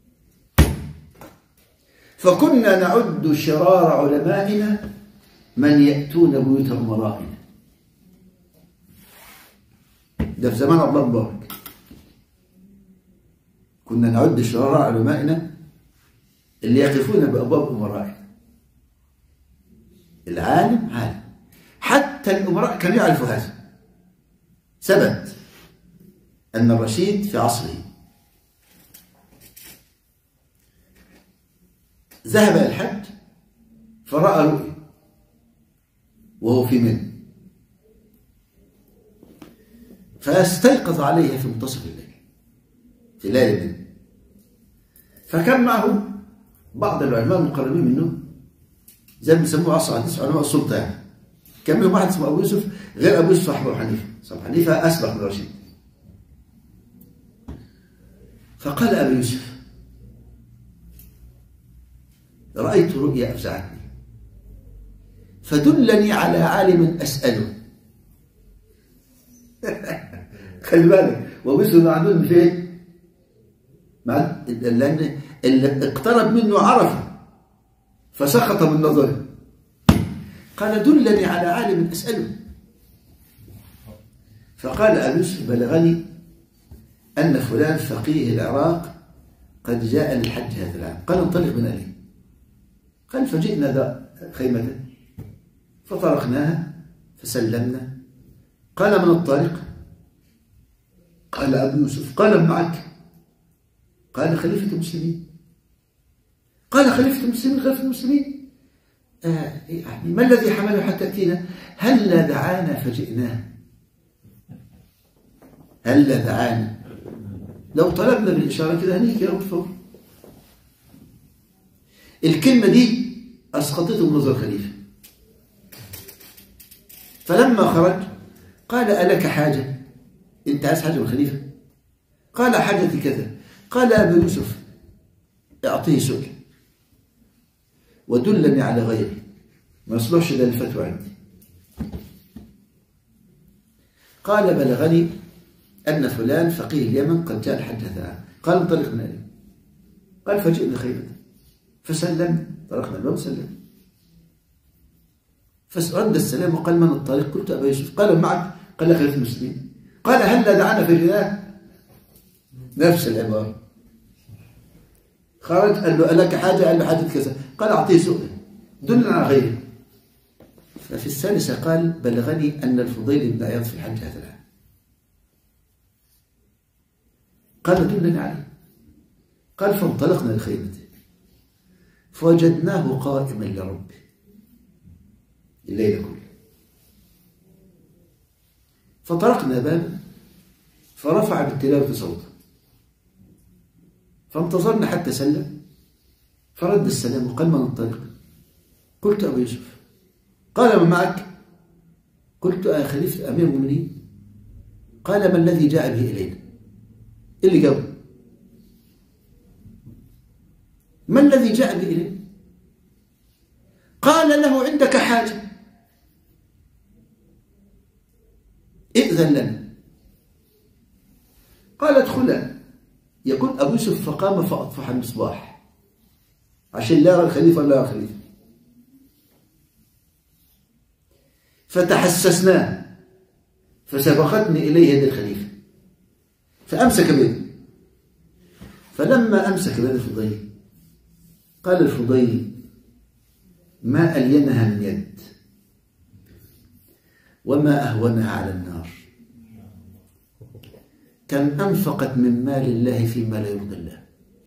فكنا نعد شرار علمائنا من يأتون بيوت أمرائنا. ده في زمان عبد الله مبارك. كنا نعد شرار علمائنا اللي يقفون بأبواب أمرائنا. العالم عالم، حتى الأمراء كانوا يعرفوا هذا. ثبت أن الرشيد في عصره ذهب إلى الحج فرأى رؤيا وهو في منى، فاستيقظ عليها في منتصف الليل في ليلة منى. فكان معه بعض العلماء المقربين منه زي ما بيسموه عصر حديث علماء السلطة يعني. كان منهم واحد اسمه أبو يوسف غير أبو يوسف أبو حنيفة، أبو حنيفة أسبق من رشيد. فقال أبو يوسف: رأيت رؤيا أفزعتني فدلني على عالم أسأله. خلي بالك، وأبو يوسف معدود فين؟ لأن اللي اقترب منه عرفه فسقط من نظره. قال: دلني على عالم أسأله. فقال أبو يوسف: بلغني أن فلان فقيه العراق قد جاء للحج هذا العام. قال: انطلق بنا إليه. قال: فجئنا ذا خيمة فطرقناها فسلمنا. قال: من الطارق؟ قال أبو يوسف: قال: معك؟ قال: خليفة المسلمين. قال: خليفة المسلمين؟ خليفة المسلمين يعني ما الذي حمله حتى أتينا؟ هلا دعانا فجئناه. هلا دعانا، لو طلبنا بالإشارة كده هنيك يا أبو الفور. الكلمة دي أسقطته من نظر الخليفة. فلما خرج قال: ألك حاجة؟ أنت عايز حاجة من الخليفة؟ قال: حاجتي كذا. قال أبو يوسف: أعطيه سؤال ودلني على غيره، ما يصلحش ده الفتوى عندي. قال: بلغني أن فلان فقيه اليمن قد جاء الحج هذا العام. قال: انطلق من إليه. قال: فجئنا خيمة فسلمنا، طرقنا الباب وسلمنا. فرد السلام وقال: من الطريق؟ قلت: أبا يوسف. قال: معك؟ قال: خليفة المسلمين. قال: هلا دعانا في جناه. نفس العبارة. خرج قال له: ألك حاجة؟ قال له: حاجة كذا. قال: أعطيه سؤال دلنا على غيره. ففي الثالثة قال: بلغني أن الفضيل بن عياض في الحج هذا العام. قال: دلني عليه. قال: فانطلقنا لخيمته فوجدناه قائما لربه الليلة كلها. فطرقنا بابه فرفع بالتلاوة صوته، فانتظرنا حتى سلم، فرد السلام وقال: من الطريق؟ قلت: أبو يوسف. قال: من معك؟ قلت: خليفة أمير المؤمنين. قال: ما الذي جاء به إلينا؟ إيه اللي جاء؟ ما الذي جاء به إلينا؟ قال: له عندك حاجة، ائذن لنا. قال: ادخلا. يقول أبو يوسف: فقام فأطفح المصباح عشان لا يرى الخليفة ولا يرى الخليفة. فتحسسناه فسبقتني إليه يد الخليفة فأمسك بيده. فلما أمسك بيد الفضيل قال الفضيل: ما ألينها من يد وما أهونها على النار، كم أنفقت من مال الله فيما لا يرضي الله.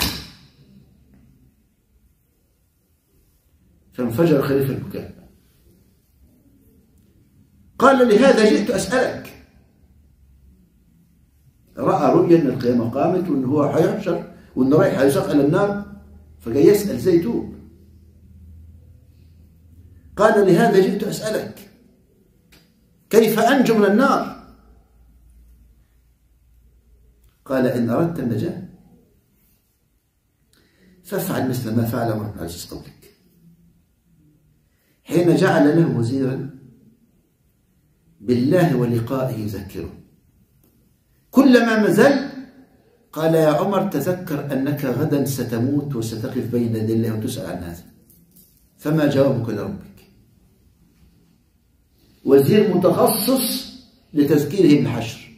فانفجر خليفة البكاء. قال: لهذا جئت أسألك. رأى رؤيا أن القيامة قامت وأن هو حيحشر وأن رايح يساق إلى النار، فجاي يسأل زي يتوب. قال: لهذا جئت أسألك كيف أنجو من النار؟ قال: إن أردت النجاة فافعل مثل ما فعل عمر بن العزيز قبلك، حين جعل له وزيرا بالله ولقائه يذكره، كلما مزل قال: يا عمر تذكر أنك غدا ستموت وستقف بين يدي الله وتسأل عن هذا، فما جوابك لربك؟ وزير متخصص لتذكيره بالحشر.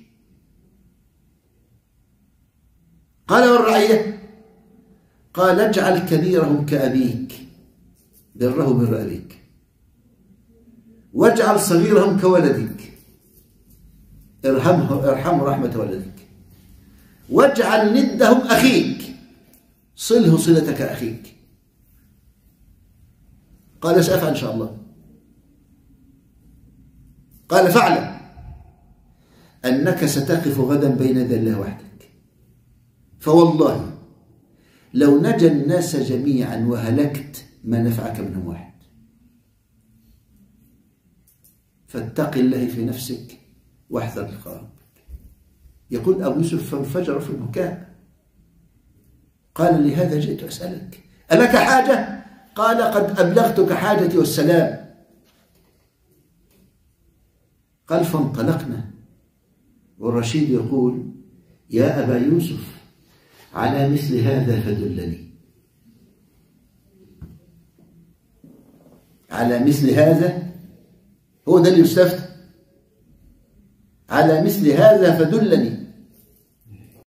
قال: والرعية؟ قال: اجعل كبيرهم كأبيك بره بر أبيك، واجعل صغيرهم كولدك ارحمه رحمة ولدك، واجعل ندهم أخيك صله صلتك أخيك. قال: سأفعل إن شاء الله. قال فاعلم أنك ستقف غدا بين يدي الله وحدك، فوالله لو نجا الناس جميعا وهلكت ما نفعك منهم واحد، فاتق الله في نفسك واحذر لقاء. يقول أبو يوسف فانفجر في البكاء، قال لهذا جئت أسألك ألك حاجة؟ قال قد أبلغتك حاجتي والسلام. قال فانطلقنا، والرشيد يقول يا أبا يوسف على مثل هذا فدلني، على مثل هذا، هو ده اللي يستفتى، على مثل هذا فدلني.